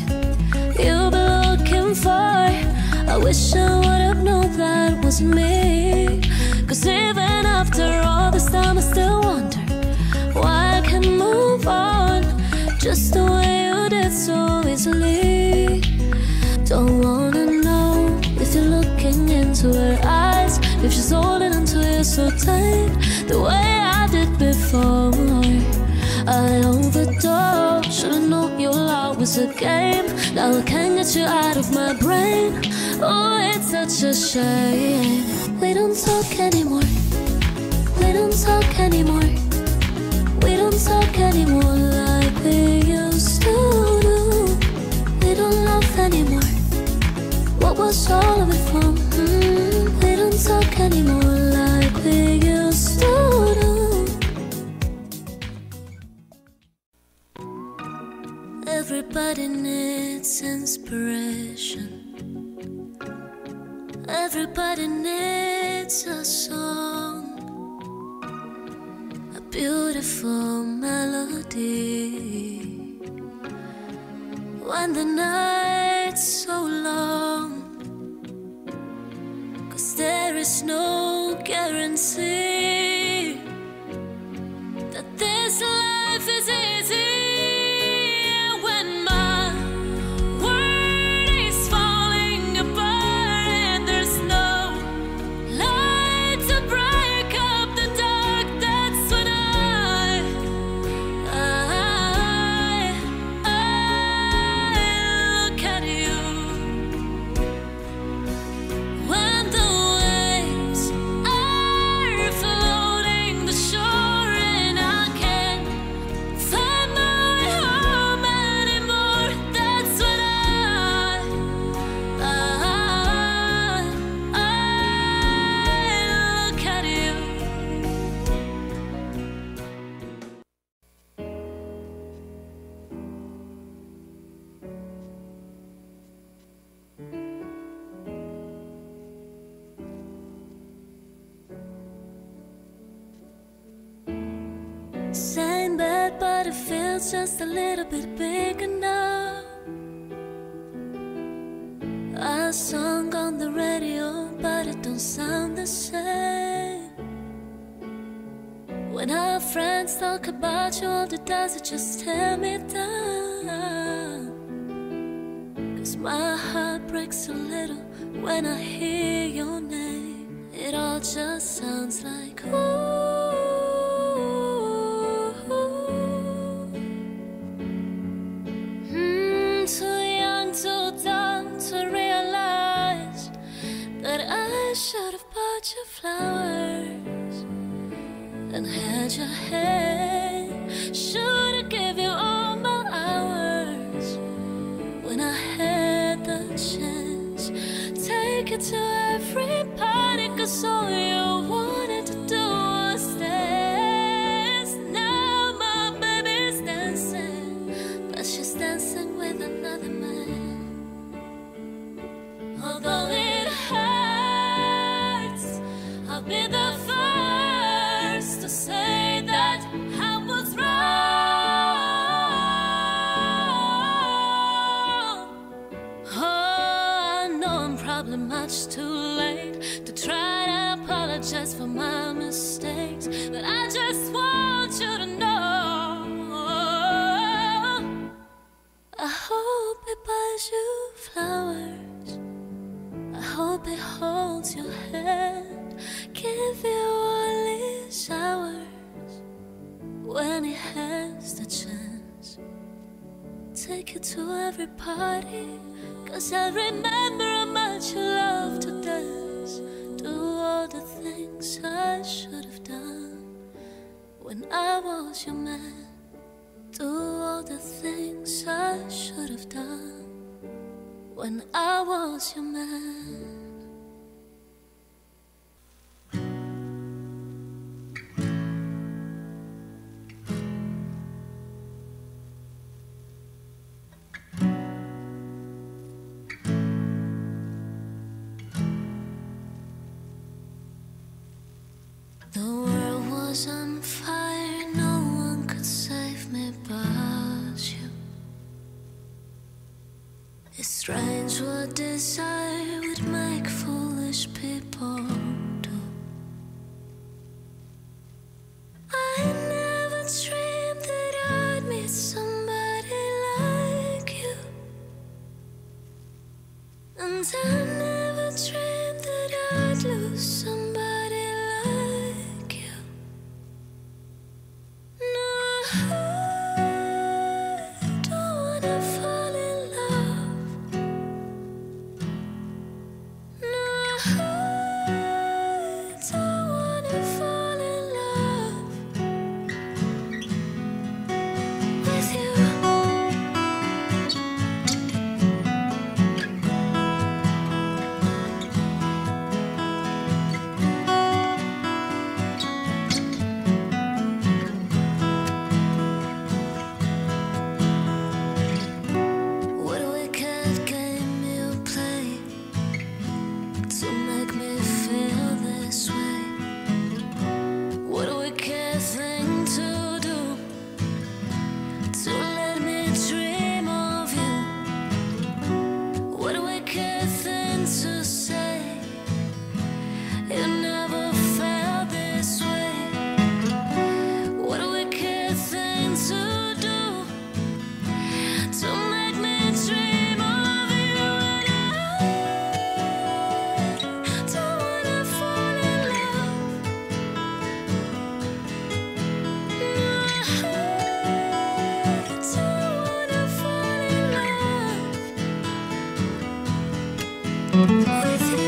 looking for. I wish I would have known that wasn't me. 'Cause even after all this time I still wonder why I can't move on just the way you did so easily. Don't wanna know if you're looking into her eyes, if she's holding onto you so tight the way I did before. I overdosed, should've known your love was a game. Now I can't get you out of my brain. Oh, it's such a shame. We don't talk anymore. We don't talk anymore. We don't talk anymore like we used to do. We don't laugh anymore. What was all of it for? We don't talk anymore like we used to do. Everybody needs inspiration. Everybody needs a song, a beautiful melody. When the night's so long, 'cause there is no guarantee that this life is easy. Same bed, but it feels just a little bit bigger now. A song on the radio, but it don't sound the same. When our friends talk about you, all it does is just tear me down. 'Cause my heart breaks a little when I hear your name. It all just sounds like ooh. I should have bought you flowers and had your hand. Should have give you all my hours when I had the chance take it to every party, 'cause all you wanted to do was dance. Now my baby's dancing, but she's dancing with another man. Although it hurts, I'll be the first to say that I was wrong. Oh, I know I'm probably much too late to try to apologize for my mistakes, but I just want you to know I hope it buys you flowers, I hope it holds your hand, give you all his hours when he has the chance. Take you to every party, 'cause I remember how much you love to dance. Do all the things I should have done when I was your man. Do all the things I should have done when I was your man. The world was on fire, no one could save me but you. It's strange what desire would make foolish people do. I never dreamed that I'd meet somebody like you, and I never dreamed that I'd lose somebody like you. No, I don't wanna fall in love. No, I don't wanna fall in love with you. What a wicked game you play to make me feel this way. What a wicked thing to do, to let me dream of you. What a wicked thing to say, you never felt this way. What a wicked thing to do, to make me dream of you. And I don't wanna fall in love. No, I don't wanna fall in love with you.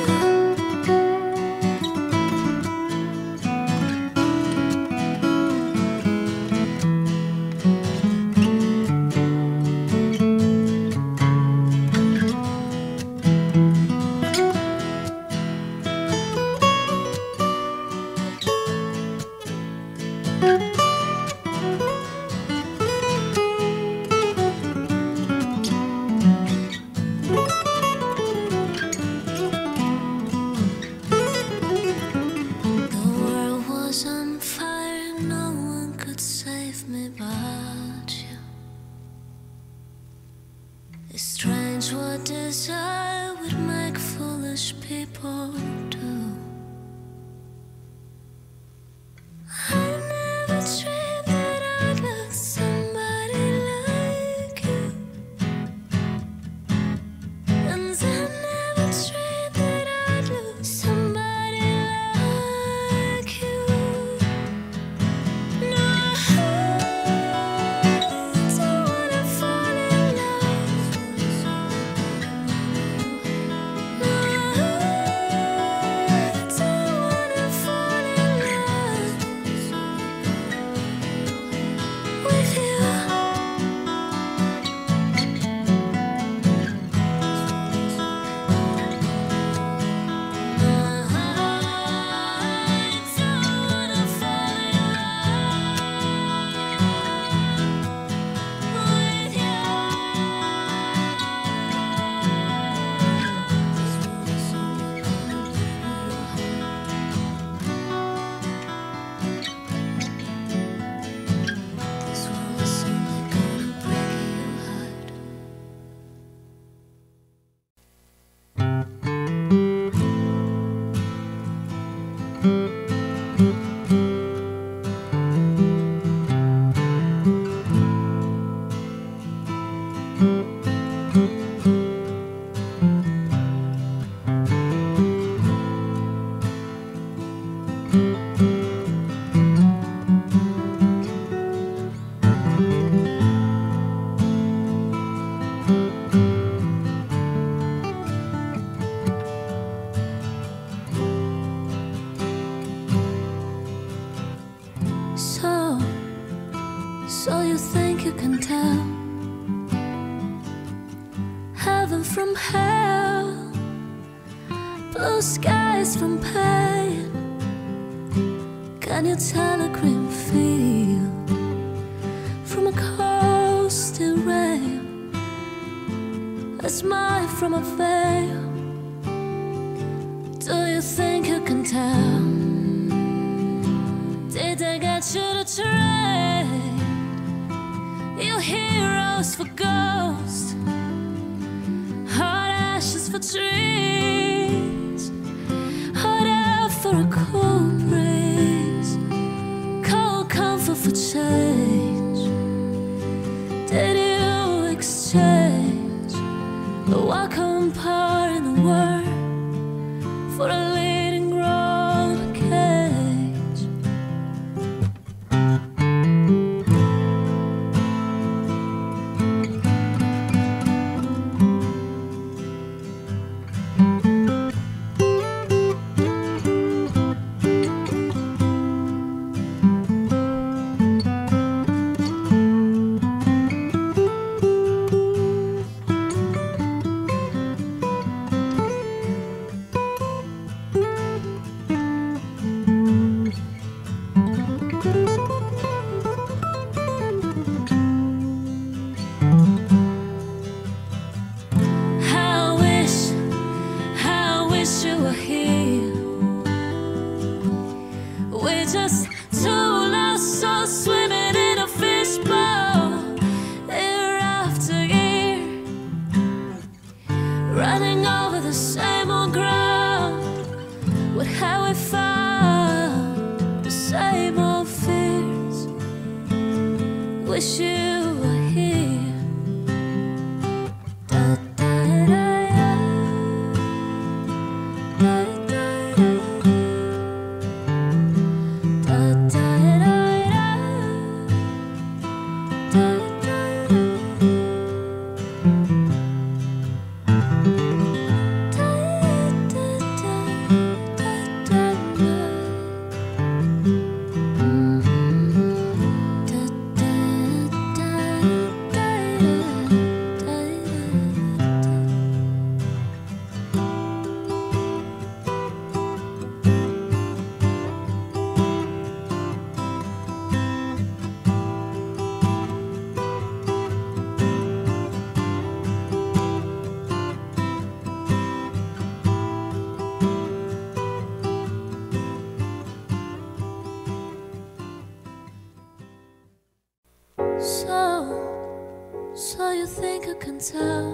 tell heaven from hell, blue skies from pain. Can you tell a green field from a coastal rail, a smile from a veil? Do you think you can tell? Did they get you to trade your heroes for ghosts, hot ashes for trees, hot air for a cool breeze, cold comfort for change? Did you exchange a welcome part in the world for a leading roller cage? You were here. We're just two lost souls swimming in a fishbowl, year after year, running over the same old ground. What have we found? The same old fears. Wish you were here. So you think you can tell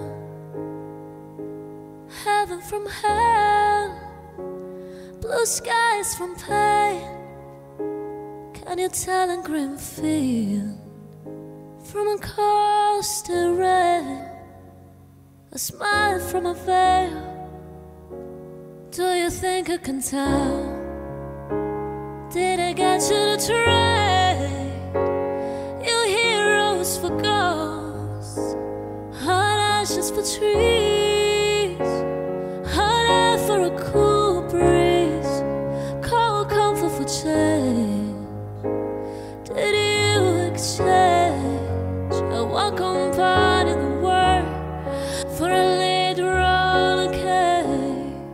heaven from hell, blue skies from pain? Can you tell a green field from a coastal rail, a smile from a veil? Do you think you can tell? Did I get you to trade your heroes for ghosts, hot ashes for trees, hot air for a cool breeze, cold comfort for change? Did you exchange a welcome part in the world for a lead roller cage?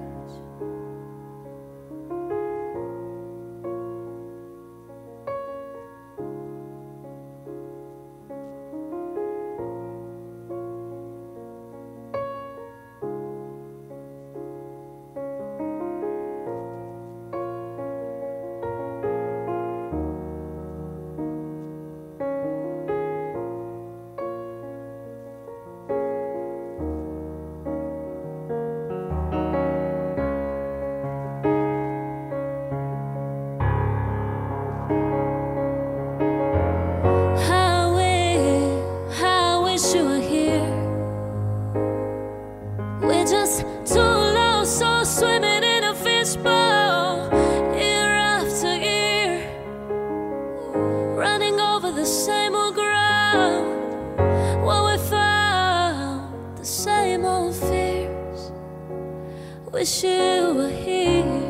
You were here. We're just two lost souls swimming in a fishbowl, year after year, running over the same old ground. What we found, the same old fears. Wish you were here.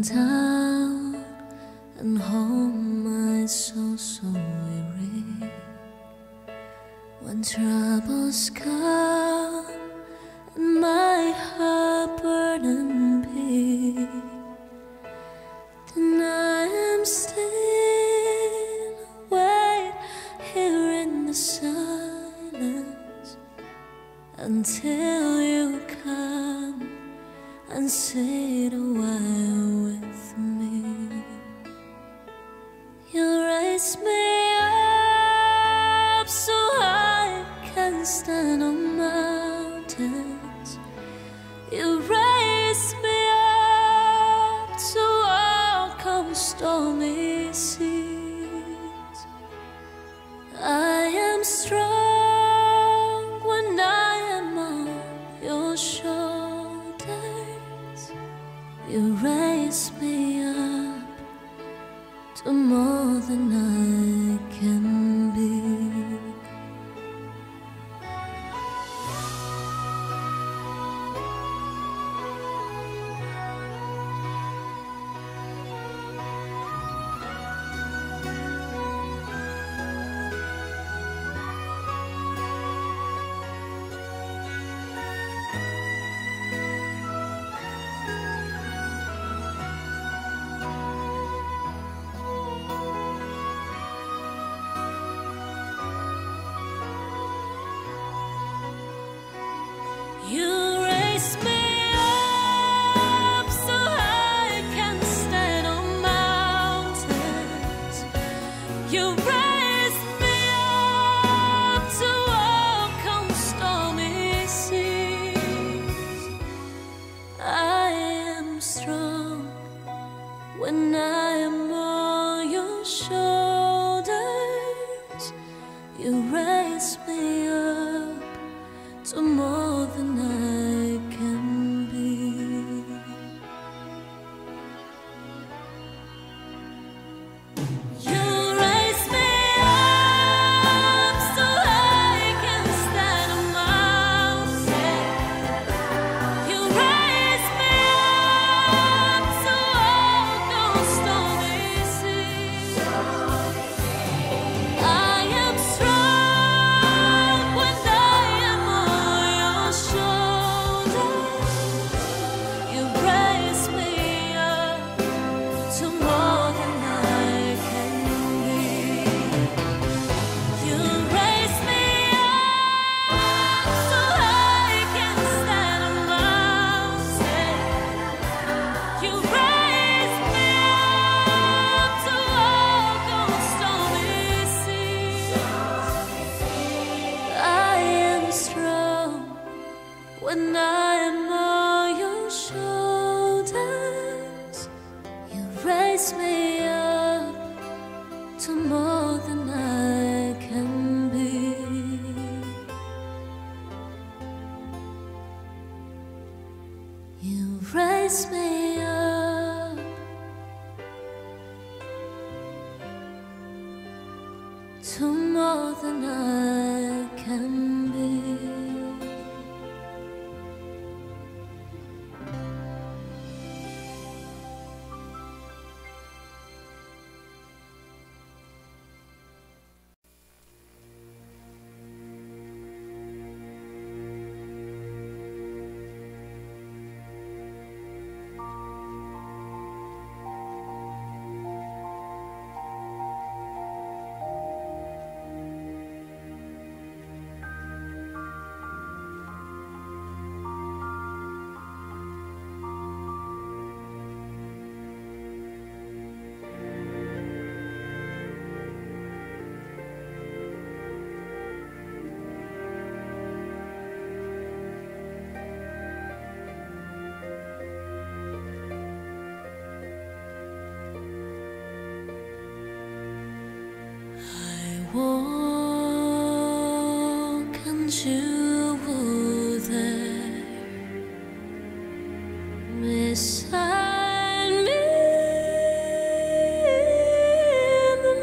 down and home, my soul so weary. When troubles come and my heart burden be, then I am still wait here in the silence until you come and sit a while with me. You raise me up so I can stand on mountains. You raise me up to walk on stormy seas. I am strong when I am on your shoulders. You raise me up to more than I can be. You raise me up so I can stand on mountains. You raise me up to walk on stormy seas. I am strong when I am on your shoulders. You raise me up to more than I can be. You raise me up so I can stand on mountains. You raise me up to walk on stormy seas. I am strong when I am on your shoulders. You raise me up to more than I can be. You raise me up so I can stand on mountains. You raise me up to walk on stormy seas. I am strong when I am on your shoulders. You raise me up to more than I can be. You raise me up to more than I can be. Walk and you were there beside me in the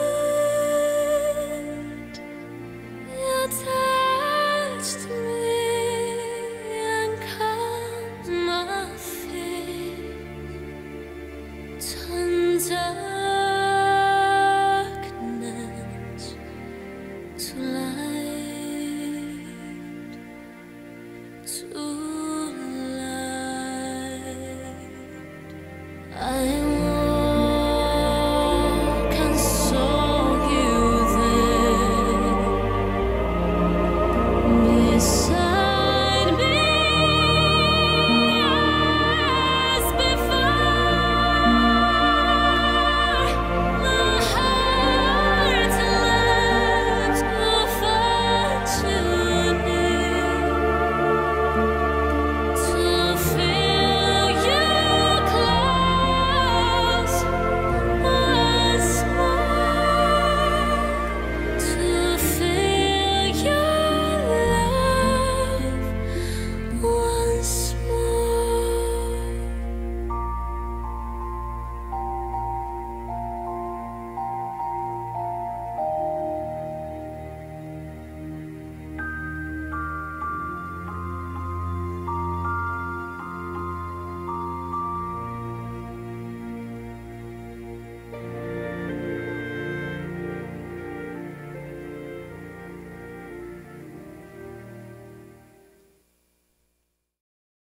night. You touched me and calmed my fear. I